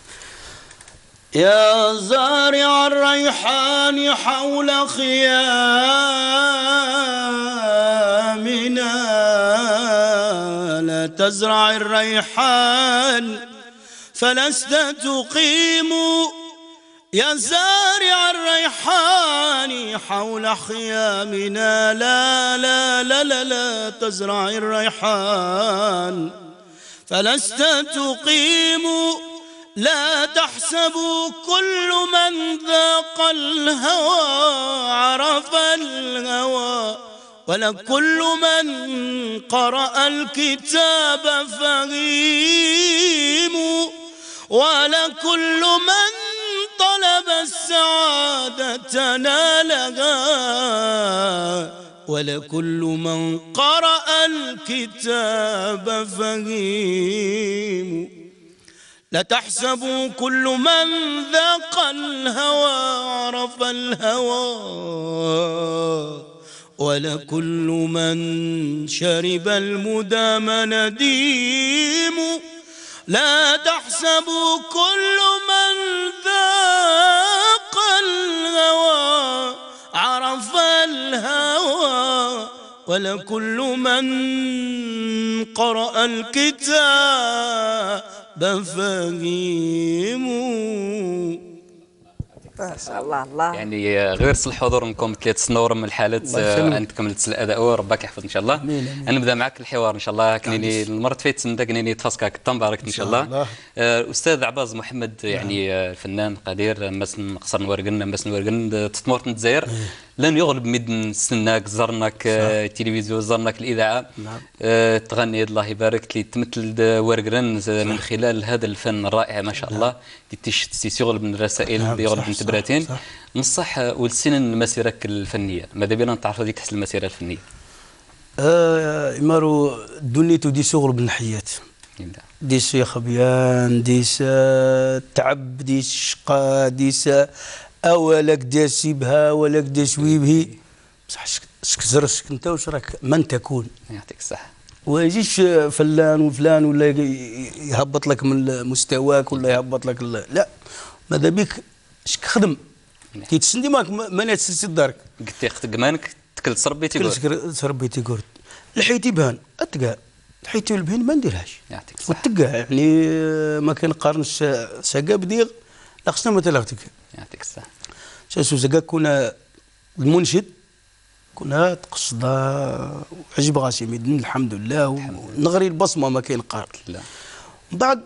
يا زارع الريحان حول خيامنا لا تزرع الريحان فلست تقيم. يا زارع الريحان حول خيامنا لا لا لا لا, لا تزرع الريحان فلست تقيم. لا تحسبوا كل من ذاق الهوى عرف الهوى ولا كل من قرأ الكتاب فهيم ولا كل من طلب السعادة نالها ولا كل من قرأ الكتاب فهيم. لا تحسبوا كل من ذاق الهوى عرف الهوى ولا كل من شرب المدام نديم. لا تحسبوا كل من ذاق الهوى عرف الهوى ولا كل من قرأ الكتاب بفهيمو. ما شاء الله الله. يعني غير الحضور منكم 3 سنور من الحالات عندكم الاداء وربك يحفظ ان شاء الله. نبدا معك الحوار ان شاء الله. كنيني المره فاتت نبدا كنيني تفاسكاك تنبارك ان شاء الله. استاذ عباس محمد يعني الفنان قدير مسن قصر نورقن مسن نورقن تطمورت الجزائر لن يغلب مدن سناك زرناك التلفزيون زرناك الاذاعه تغني الله يبارك لي تمثل ورقرن من خلال هذا الفن الرائع ما شاء الله يغلب من الرسائل يغلب من تبراتين نصح والسنن مسيرك الفنيه ماذا بينا نتعرف هذيك تحت المسيره الفنيه. إمارو دنيتو دي شغل بالنحيات ديس يا خبيان ديس تعب ديس شقا ديس أولك داسي بها ولك داسوي به بصح شكزرش انت واش راك من تكون يعطيك الصحة ويجيش فلان وفلان ولا يهبط لك من مستواك ولا يهبط لك لا ماذا بك شك خدم كي تسندي ماك ما نتسلسل دارك قلتي اختك مانك تكل صربيتي قرد صربيتي قرد لحيتي بان اتقى لحيتي البهين ما نديرهاش يعطيك الصحة وتقى يعني ما كنقارنش ساقا بديغ لا خصنا ما تلاغتك يعطيك الصحة شاسو زكا كنا المنشد كنا تقصد عجب غاسي ميدن الحمد لله ونغري البصمه ما كاين قارن لا بعد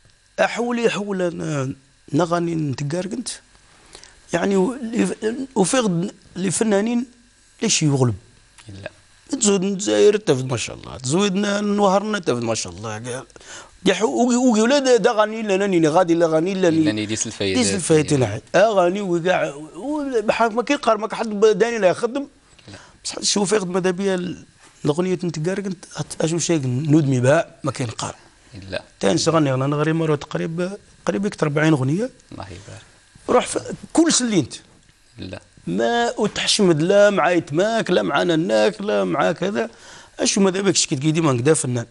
احول نغني نتقارقنت يعني وفيغ لفنانين ليش يغلب لا تزود الجزائر تفد ما شاء الله تزود نوهرنا تفد ما شاء الله وقي ولاد دا غني لانني غادي لا غني لاني ديس الفايده ديس الفايده اغاني وكاع ما كاين قار ما حد داني لا يخدم بصح شوف يخدم ماذا بيا الاغنيه نتقارق اشوف شيء ندمي بها ما كاين قار لا تاني شغلني انا نغري مره قريب اكثر 40 اغنيه الله يبارك روح كل سلينت لا ما وتحشمد لا مع يتماك لا مع نناك لا مع كذا اشو ماذا بك شكيت ديما نقدا فنان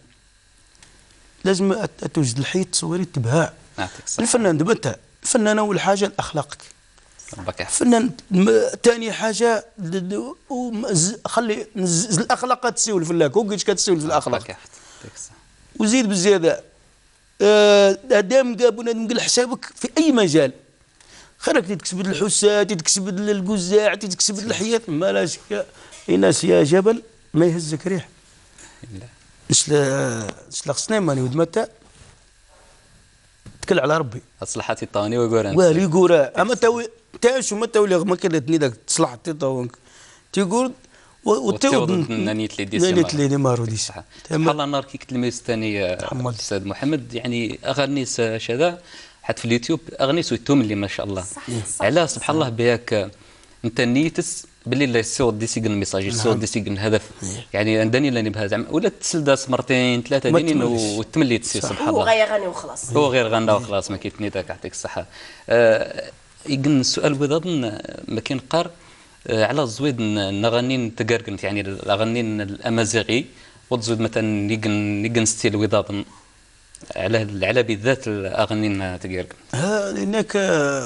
لازم توجد الحيط تصوري تبهاع الفنان دابا انت الفنان اول حاجه الاخلاقك فنان ثاني حاجه خلي الاخلاق تسول في الله وكيش كتسول في الاخلاق وزيد بالزياده دام بنادم قال حسابك في اي مجال خيرك تكسب الحسات تكسب القزاع تكسب الحياه ما لا شك الناس يا جبل ما يهزك ريح لا خصنا ماني ودمتا تكل على ربي اصلحتي الطاني ويقول والي يقول اما تاش ما تولي ما كانتني داك تصلح تيطون تيقول وتعود نانيت لي ديسمار نانيت لي مارو ديس بحال نار كي تلميذ ثاني الاستاذ محمد يعني اغنيس شذا حتى في اليوتيوب اغنيس ويتوم اللي ما شاء الله علاه سبحان الله بياك انت نيتس باللي لا يصور دي سيجن ميساج يصور دي سيجن هدف يعني عندني لاني بها زعما ولا تسلداس مرتين ثلاثه دينين وتملي تسي سبحان الله هو غير غني وخلاص هو غير غنى وخلاص ما كيتني داك يعطيك الصحه يقن السؤال بيضاض ما كاين قار على الزويد نغنين تقرقنت يعني الاغاني الامازيغي وتزويد مثلا يقن ستيل وضاض على بالذات الاغاني تقرقنت هناك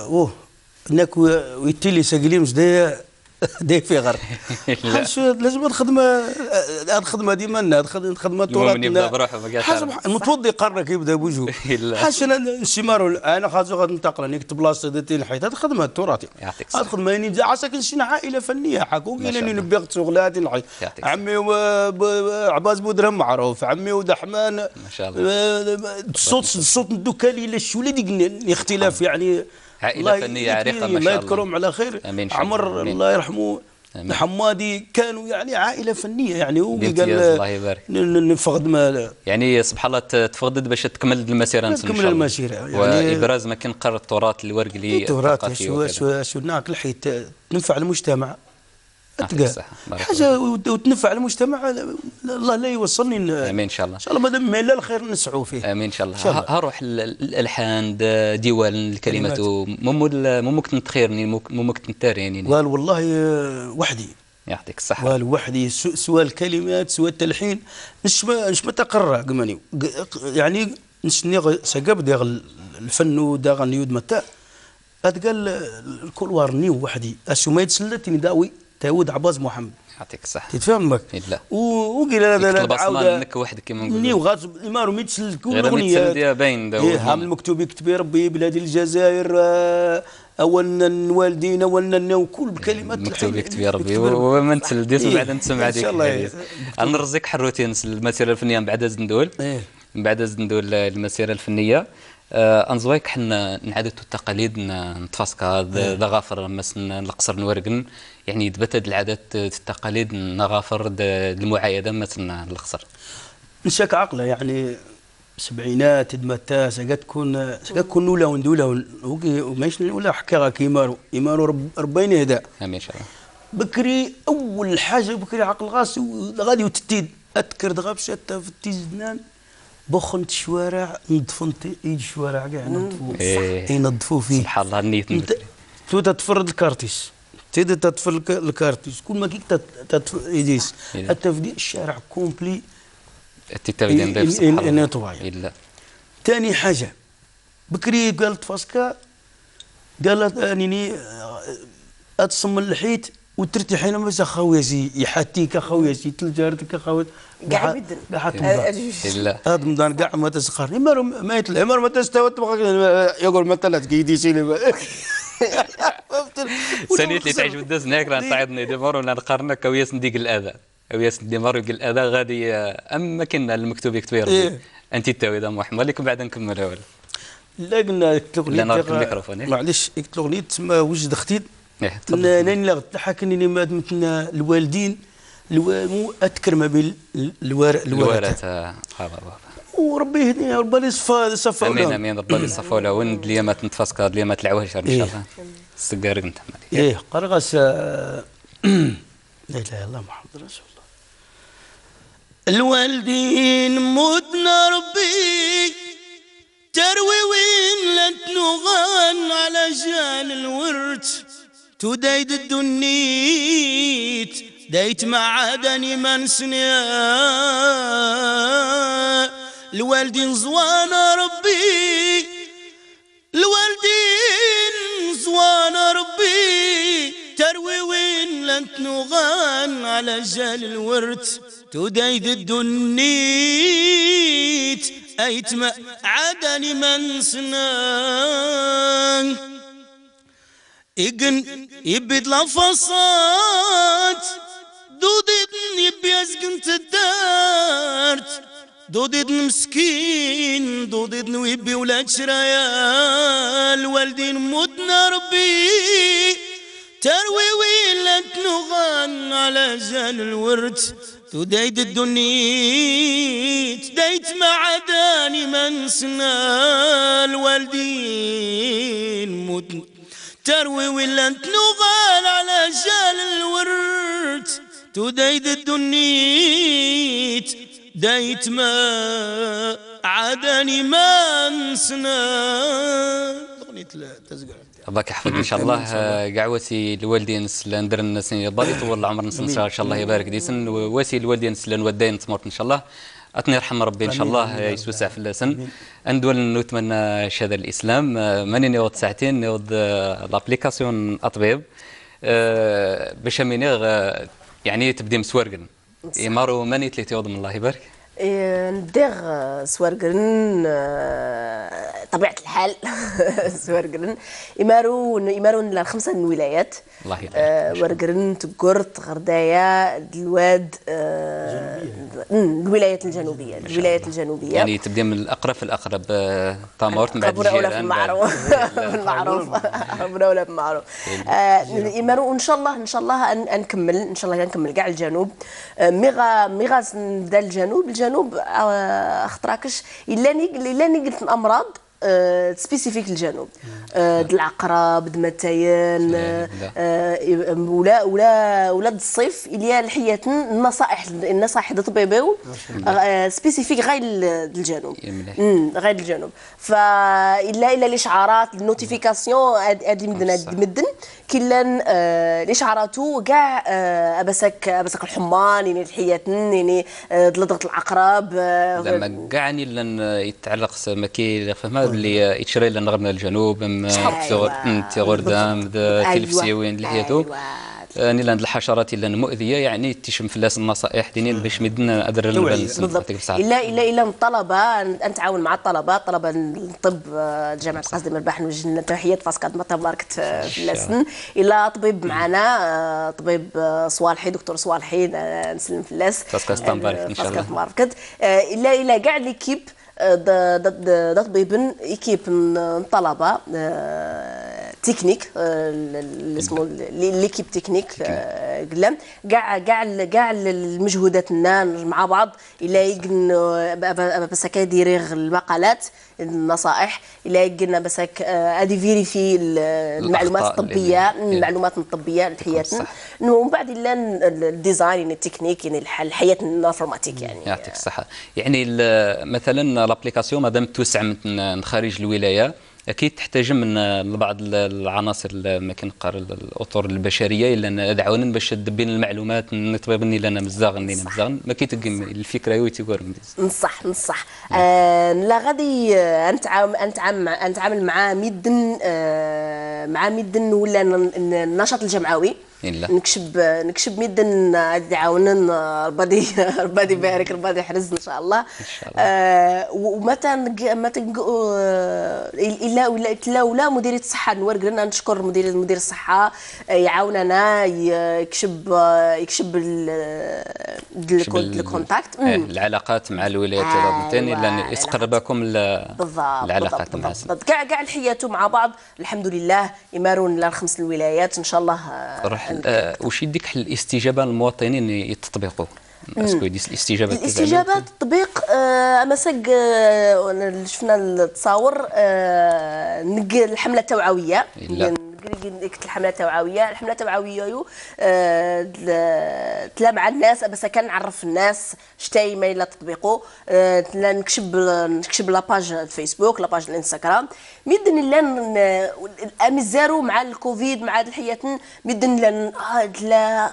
هناك ويتيلي ساقليم داي في غير لازم الخدمه ديما الخدمه تراثنا حسب المتوضي قرر كيبدا بوجهه حسنا الشمار انا خاطر غننتقل نكتب بلاصه ديتي الحيط هذه خدمه تراثي هذه خدمه يعني عساك نشنا عائله فنيه حكوا لاني نبغت شغلاتي عمي عباس بودرهم معروف عمي ودحمان ما شاء الله الصوت الدكالي الا الوليد اختلاف يعني عائله فنيه عريقه ما شاء الله الله يذكرهم على خير عمر الله يرحمه حمادي كانوا يعني عائله فنيه يعني هو قال الله يبارك نفقد ما يعني سبحان الله تفقد باش تكمل المسيره تكمل المسيره يعني وابراز ما كان قرر التراث الورقلي التراث شو ناكل حيت تنفع المجتمع تلقى حاجه وتنفع المجتمع الله لا يوصلني امين ان شاء الله ان شاء الله مادام لا الخير نسعوا فيه امين ان شاء الله هروح الالحان ديوان الكلمات مو ممكن تخيرني مو ممكن تاريني قال والله وحدي يعطيك الصحه قال وحدي سواء الكلمات سواء التلحين نش ما تقرر قماني يعني نشني سقب ديال الفن وداغ نيود متى قال الكل وارني وحدي اشو ما يتسلتني داوي تاود عباس محمد يعطيك الصحة تتفهمك لا وقيل هذا عاوده انك وحدك كيما نقولوا ني وغاز الامارو ميتسل كل اغنيه باين هام المكتوب يكتب ربي بلاد الجزائر اولا والدينا اولا وكل بكلمات مكتوب يكتب يا ربي ومنتل ديت بعد نسمع هذيك انا نرزق حروتين المسيره الفنيه من بعد زندول من بعد زندول المسيره الفنيه انزوايك حنا نعادة التقاليد نتفاسكا ضغافر مثلا القصر نورقن يعني تبتد العادات التقاليد نغافر المعايده مثلا القصر نشاك عقله يعني سبعينات دمتا سكون ولا وندولا وماش ولا حكا كيمارو ربينا هذا امين ان شاء الله بكري اول حاجه بكري عقل غاس غادي وتتيد اذكر دغابش حتى في التيزنان بخنت شوارع نظفوا الشوارع كاع نظفوا ينظفوا فيه سبحان الله النيت تو تتفرد الكارتيس تيد تتفرد الكارتيس كل ما كيك يديس التفدي الشارع كومبلي التتبدين ديال سبحان الله الا ثاني حاجه بكري قالت فاسكا قالت انني اتصم الحيط وترتي حين ما خويتي يحاتيك خويتي تلجارتك خويتي كاع بدل لا هذا مدان كاع ما تسخر عمر ما يطلع عمر ما تستوى يقول مثلا كيدي سيني ثانية اللي تعجب الدوز هناك راه تعيطني ديمار ولا نقارنا كويس نديك الاذى كويس ديمار يقول الاذى غادي اما كنا المكتوب يكتب يربي انت تاوي دام محمد لكن بعد نكملها ولا لا قلنا الميكروفون معليش الاغنيه تسمى وجد اختي ناني لا تحكني مثلا الوالدين مو اذكر ما بين الوارث وربي يهديني ربي يصفى امين امين ربي يصفى ولا وند اليامات نتفاسكا اليامات العواشر ان شاء الله السكارك انت قرغس لا اله الا الله محمد رسول الله الوالدين مدنا ربي تروي وين لا تنغان على جال الورث تدايد الدنيت دايت معادني من سنيا الوالدين زوانا ربي الوالدين زوانا ربي تروي وين لن تنغان على جال الورث تدايد الدنيت ايت معادني من سنيا إجن يبيد لفصات دودت يبي أسكن تدارت دودد مسكين دودد ويبي ولاد شرايا الوالدين مدنا ربي تروي ويلا تنغان على جال الورد تدايد الدنيت دايت مع داني من سنا الوالدين مدن تروي ويلا تنغان على جال الورد تدايد الدنيت دايت ما عاداني ما نسنا اغنيه الله يحفظ ان شاء الله قعوتي الوالدين ندير الناس يضل يطول العمر ان شاء الله يبارك ديسن واسي الوالدين ودين تمرت ان شاء الله اتني يرحم ربي ان شاء الله يسوسع في السن اندول نتمنى شهاده الاسلام ماني نوض ساعتين نوض لابليكاسيون اطبيب باش منيغ يعني تبدي مسورقن يمارو ماني تلي تيوض من الله يبارك ندير سوارقرن طبيعة الحال سوارقرن يمارون الخمسة الولايات الله يبارك ورقرن تقرط غردايا دلواد الولايات الجنوبية يعني تبدي من الأقرب في الأقرب طامورت من بعد الجيران في المعروف بالمعروف ولا بالمعروف يمارو إن شاء الله نكمل كاع الجنوب ميغا نبدا الجنوب اختراكش الا قلت الامراض سبيسيفيك الجنوب العقرب دمتاين ولا الصيف اللي الحياه النصائح الطبيبيو سبيسيفيك غير الجنوب فالا الاشعارات النوتيفيكاسيون هذه مدن كلان الاشعاراتو كاع ابسك الحمان يعني الحياه يعني ضلضه العقرب لما كاع لان يتعلق مكي فما اللي يتشري لنا غير من الجنوب غردام تلفسيوين اللي حياتو اني لاند الحشرات اللي مؤذيه يعني تشم فلاس النصائح دينين باش مدنا ادر بالضبط الا الطلبه نتعاون مع طلبه الطب جامعه قصدي مرباح نوجه تحيات فاسكاد ماركت في اللسن الا طبيب معنا طبيب صوالحي دكتور صوالحي نسلم في اللاس فاسكاد ماركت ان شاء الله ماركت الا كاع ليكيب طبيب ايكيب طلبه تكنيك اسمه ليكيب تكنيك قلنا كاع المجهوداتنا مع بعض الا بس كيدير المقالات النصائح الا قلنا بس ادي فيريفي المعلومات الطبيه لحياتنا ومن بعد الا الديزاين التكنيك يعني الحياه الانفورماتيك يعني يعطيك الصحه يعني مثلا لابليكاسيون مادام توسع من خارج الولايه اكيد تحتاج من بعض العناصر ما كنقار الاطر البشريه الا دعونا باش تدبين المعلومات نطبيبني لنا مزاغ ما كيتقم الفكره يوتيغور نصح لا غادي نتعامل مع مدن ولا النشاط الجمعوي نكشب مدن يعاوننا ربي يبارك ربي يحرز ان شاء الله ومتى الا مديريه الصحه نورقنا نشكر مدير الصحه يعاوننا يكشب الكونتاكت العلاقات مع الولايات الثاني لان يتقربكم العلاقات مع كاع الحياتو مع بعض الحمد لله يمارون للخمس الولايات ان شاء الله وش يديك الاستجابه للمواطنين يتطبقوا اسكو يديس الاستجابه التطبيق مسك شفنا التصاور الحمله التوعويه الحمله التوعويه تلا مع الناس بس كنعرف الناس شتاي ما الا تطبيقوا نكشب لاباج الفيسبوك لاباج الانستغرام مدن الا امزارو مع الكوفيد مع هذه الحياه مدن لا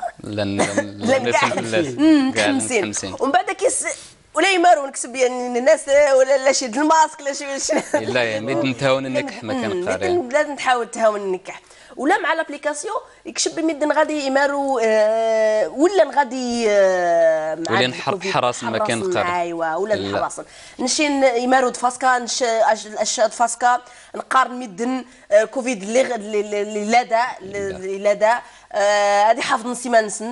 متحمسين ومن بعد كيس ولا يمارو نكسب يعني الناس ولا شي الماسك لا شي لا ميد نتهاون النكح ما كان قارين لازم نحاول تهاون النكح ولا مع لابليكاسيون يكشب ميدن غادي يمارو ولا غادي مع حراس ما كان قارين ايوا ولا الحراس نشين يمارو دفاسكا دفاسكا نقارن ميدن كوفيد اللي لادا هذه حافظ نسيمانسن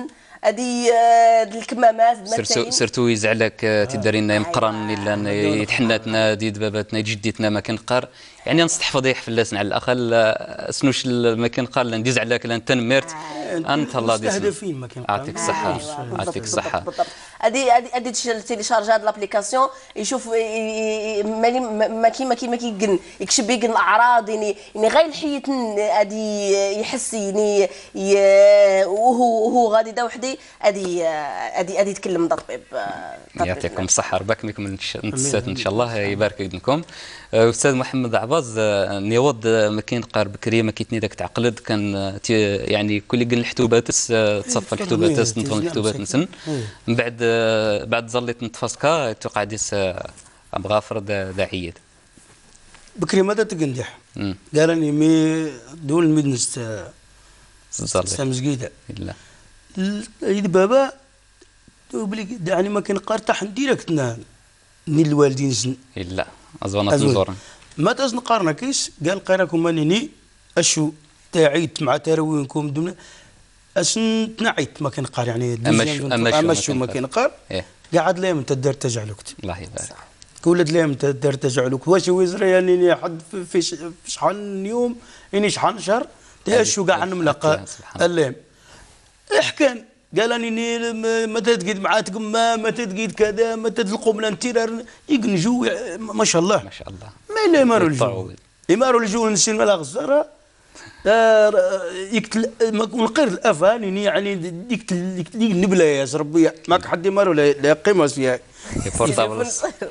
هذه الكمامات سيرتو يزعلك تداري لنا مقرن الا يتحناتنا ديد باباتنا جديتنا ما كنقار يعني نستحفظ يحفلسنا على الاقل سنوش ما كنقار نديز عليك لان تنمرت انت الله مستهدفين ما كنقار. يعطيك الصحه يعطيك الصحه. هذه تيليشارجي هاد لابليكاسيون يشوف ما كيما يكشف بيك الاعراض يعني غير الحيت هذه يحس يعني وهو غادي دا وحدي هذه يتكلم الطبيب. يعطيكم الصحه رباك ميكم نتسات ان شاء الله يبارك لكم. استاذ محمد عباز نيوض ما كاين قار بكري ما كيتني داك تعقلد كان يعني كل قل الحتوبات تصفى الحتوبات نطفن الحتوبات نسن من بعد ظليت نتفاسكا توقع ديس مغافر داعيات بكري ماذا تقندح قالني مي دول مدنس مسجيده لا يد بابا بلي يعني ما كان قارتح ديريكتنا من الوالدين سن لا ازوانات نزورن ما تزن قارنا كيس قال قيركم مانيني اشو تعيت مع تروينكم دون اسن تنعيت ما كان قار يعني اما شو ما كان قار قاعد ليه من تدار تجعلك الله يبارك كولد ليه من تدار تجعلك واش وزر يعني حد في شحال يوم اني شحال شهر شو قاعد نملقى الليم احكن قال اني متى تقيد معاتكم ما تقيد كذا متى تلقوا من انتيرار يقنجوا ما شاء الله ما شاء الله ما الا يماروا الجو يماروا الجو نسين ملا غزاره يقتل نقير الافان يعني يقتل النبله يا ربي ماك حد يماروا لا قيمه فيها بورتابل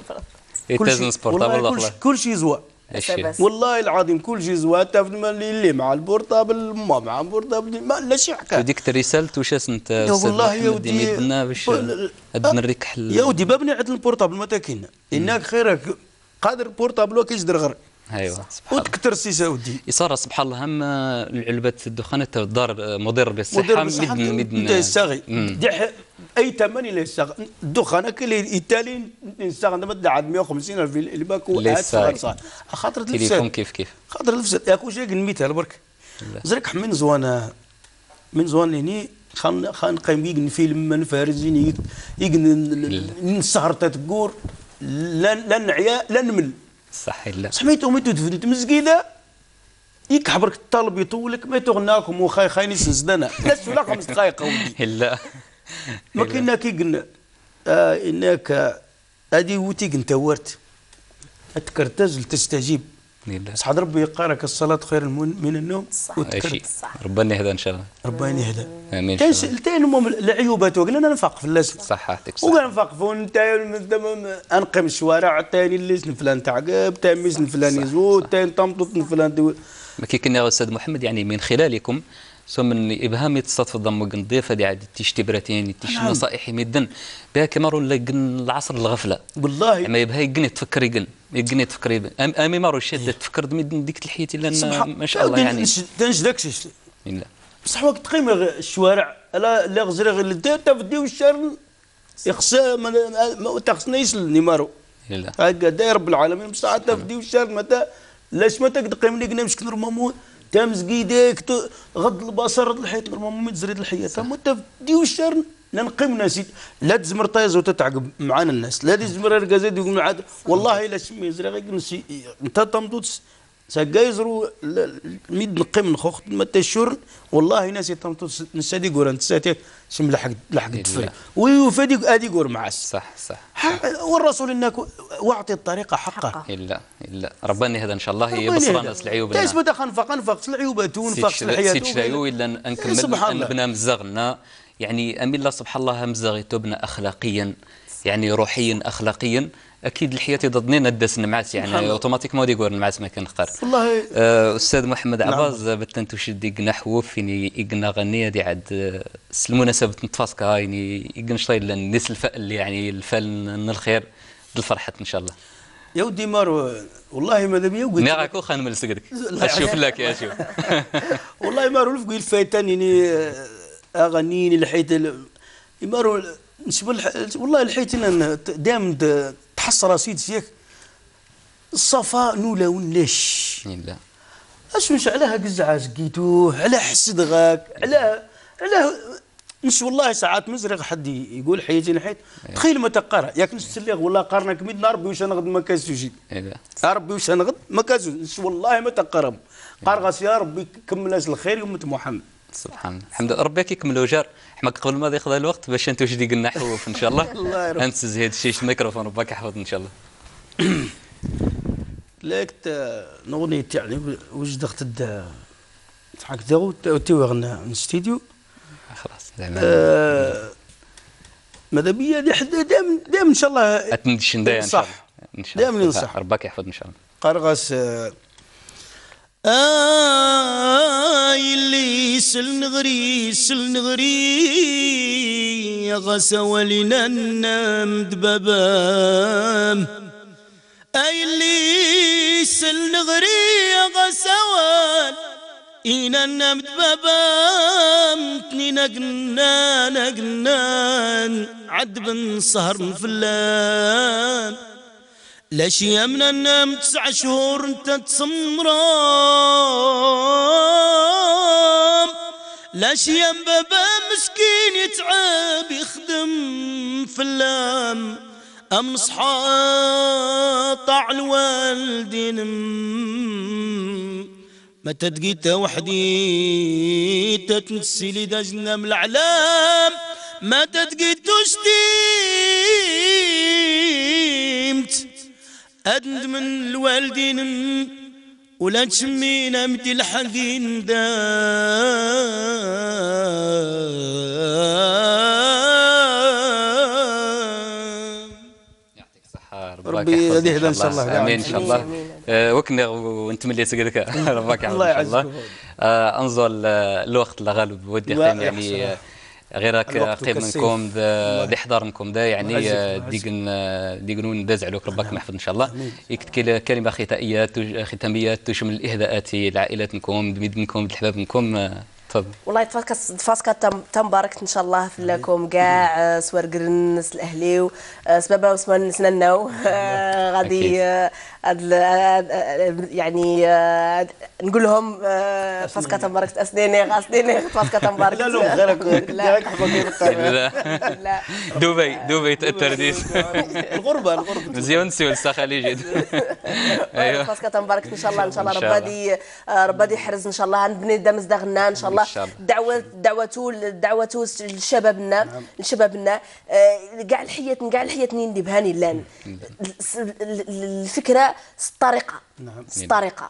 كل شيء زوا والله العظيم كل شيء زوات اللي مع البورتابل ما مع البورتابل ما لا شي حكايه. وديك الرساله واش انت والله يا ودي باش نريك حل يا ودي بابني عند البورتابل ما تاكلنا انك خيرك قادر البورتابل وكيجدر غير ايوا وتكثر سي سعودي يصير سبحان الله هم العلبات الدخان الدار مضر بالصحه مدن الساغي اي ثمن الى الساغ الدخان كل يتالي الساغ ما عاد 150 الف اللي باكو خاطر الفساد كيف خاطر الفساد ياكو شي مثال برك زرك من زوانا هني خان قايم يقن فيلم من فارزين يقن السهر تتقور لا نعيا لا نمل صح لا سميتو ميتو تفدت مسكيده يكحبرك الطالب يطولك ما تغناكم وخاي خايني سنزدنا لا ولا 5 دقائق ودي لا ما كنا كي قلنا انك هذه وتيك انت ورت تكرتز تستجيب صحاد ربي يقارك الصلاة خير من النوم صح ربنا يهدى ان شاء الله ربنا يهدى امين تاين هم العيوبات وقلنا ننفق في اللازم صحتك صح وقال نفق فون انقم الشوارع تاني اللي فلان تعقب تاني ميسن فلان يزود تاني طمطط فلان ما كي كنا يا استاذ محمد يعني من خلالكم من ابهام يتصادف الضم نضيف هذه عاد تشتبرتين تيش نصائح يمدن بها كمارو العصر الغفله والله ما يبها يقن يتفكر يتفكر امي مارو شاده تفكر ديك الحياه لان ما شاء الله يعني تنش داكشي لا بصح وقت تقيم الشوارع لا غزرغ اللي تفديو الشر يخسى ما تخصنيش النيمارو لا هكا رب العالمين بصح تفديو الشر متى لاش ما تقيم لي قنا مشكل نورمالمون تامز قيديك غض البصر رد الحيط نورمالمون تزريد الحياه تما تفديو الشر نقيم ناسي لا تزمر طايز وتتعقب معانا الناس لا تزمر رقازات يقول عاد والله لا شمي يزرغ انت تمطوت سجايزرو ميد نقيم نخوخ متى الشر والله ناس تمطوت نسادي قور انت ساتي شم لحق تفري ويفادي ادي قور معاس صح والرسول انك واعطي الطريقه حقها الا ربنا هذا ان شاء الله يبصر الناس العيوب ليش بدا خنفق العيوبات ونفق الحياه سيتش لايو الا نكمل بنا مزغنا يعني امي الله سبحان الله مزغي تبنا اخلاقيا يعني روحيا اخلاقيا اكيد الحياه ضدني ندس نمعس يعني اوتوماتيك مودي يقول نمعس ما كنقر والله استاذ محمد عباز بتنتو شدي قنا حوف يعني يقنا غنيه دي عاد المناسبه نتفاسكا يعني يقن شويه للناس الفال يعني الفال الخير بالفرحه ان شاء الله يا ودي مارو والله ماذا بيا وقلت نراكو خان من سقدك اشوف لك يا شوف والله مارو الفقي الفايتان يعني اغانيني الحيت مارو والله الحيت دائما تحصل رصيد فيك الصفاء نولا ونلاش لا اش مش عليها قزعه سقيتوه على حسد غاك على نش والله ساعات مزرق حد يقول حياتي نحيت تخيل ما تقرا ياك نستلغ والله قارنا كميد ربي واش نغد ما كاسوشي ربي واش نغد ما كاسوش والله ما تقرب قارغاس يا ربي كمل الخير يوم محمد سبحان الله الحمد لله ربي كيكملوا جار حماك قبل ما ياخذ الوقت باش انتو شدي قلنا حوف ان شاء الله انت زيد شي الميكروفون ربك يحفظ ان شاء الله لقيت نغني يعني وجدت تحك داو توغنا من الاستديو خلاص زعما ماذا بيا دائما ان شاء الله اتندش ندايا ان شاء الله ان شاء الله دائما ننصح ربك يحفظ ان شاء الله قرغس اللي سل نغري غسا ولينا نام دبابام اللي سل نغري غسا ولينا نام دبابام تنينا قنان عدبن سهر فلان لاش يمنا نام 9 شهور انت تصمرام لاش يم بابا مسكين يتعب يخدم فلام ام نصحى طاع الوالدين ما تدقيت وحدي تتنسي دجنا من العلام ما تدقيتوش ديمت أدند من الوالدين ولا تشمينا مدي الحقين دا يعطيك الصحة ربي يهدينا ان شاء الله امين ان شاء الله وكنا وانت ملي سقلك ربك يحفظك ان شاء الله انزل الوقت اللي غالب ودي خيم يعني غيرك قريب منكم دي حضاركم دا يعني ديقنون داز عليك ربك محفظ ان شاء الله يكتب كلمه ختاميه تشمل الاهداءات لعائلاتكم دميدنكم لحبابكم تفضل والله تفاسكا تنبارك ان شاء الله في لكم كاع سوار قرنس الاهلي سبابا وسمان سنناو غادي يعني نقول لهم تفاسكا تنبارك اسنيني غاسنيني تفاسكا تنبارك لا غيرك لا دبي الترديد الغربه مزيان نسيو لسا خليجي ايوه تفاسكا تنبارك ان شاء الله ربادي يحرز ان شاء الله نبني دمز دغنا ان شاء الله دعوته لشبابنا كاع الحياه ندي بهاني لان الفكره الطريقه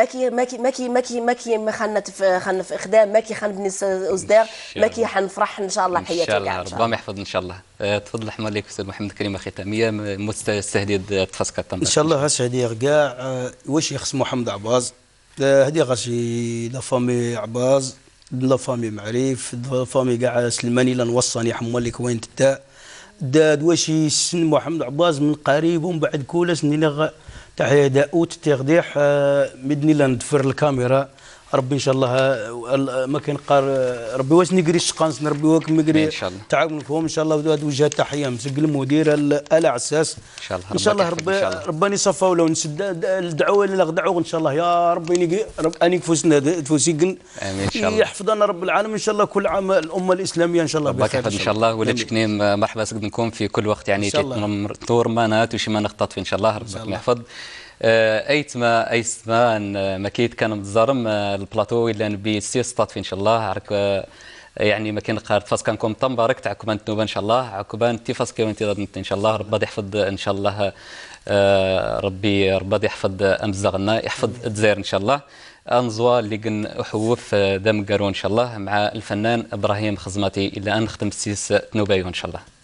ما خلنا في اخدام ما خلنا بني اصدار ما حنفرح ان شاء الله حياتك ان شاء الله ربما يحفظ ان شاء الله تفضل حمد عليك استاذ محمد كلمه ختاميه مستهدد تفسك ان شاء الله هسه كاع واش يخص محمد عباس هذه غاشي لا فامي عباس لا فامي معريف لا فامي كاع سلماني لا نوصاني حمولك وين تدا داد واش يسن محمد عباس من قريب ومن بعد كل سنين تاع داوت تغديح مدني لا ندفر الكاميرا ربي ان شاء الله ما كنقار ربي واش نقري الشقانس ربي واك مقري تعاونكم ان شاء الله وداد وجهه تحيه مسجل المدير الا عساس ان شاء الله رباني صفا ولا نسد الدعوه اللي غدعوا ان شاء الله يا ربي اني فوسنا تفوسيقن امين ان شاء الله يحفظنا رب العالمين ان شاء الله كل عام الامه الاسلاميه ان شاء الله بخير ان شاء الله ولا تشكني مرحبا سقدنكم في كل وقت يعني تور مانات وشي ما نخطط في ان شاء الله ربك يحفظ ايتما ما كيت كان متزارم البلاطو الا نبي سيستات في ان شاء الله عرك يعني ما كان قارت فاس كانكم تنبارك تاع كمان تنوبه ان شاء الله عقبان تيفاس كي وانت ان شاء الله ربي يحفظ ان شاء الله ربي يحفظ امزغنا يحفظ الجزائر ان شاء الله انزوا اللي كن احوف دم قارون ان شاء الله مع الفنان ابراهيم خزماتي الى ان نختم السيس تنوبه ان شاء الله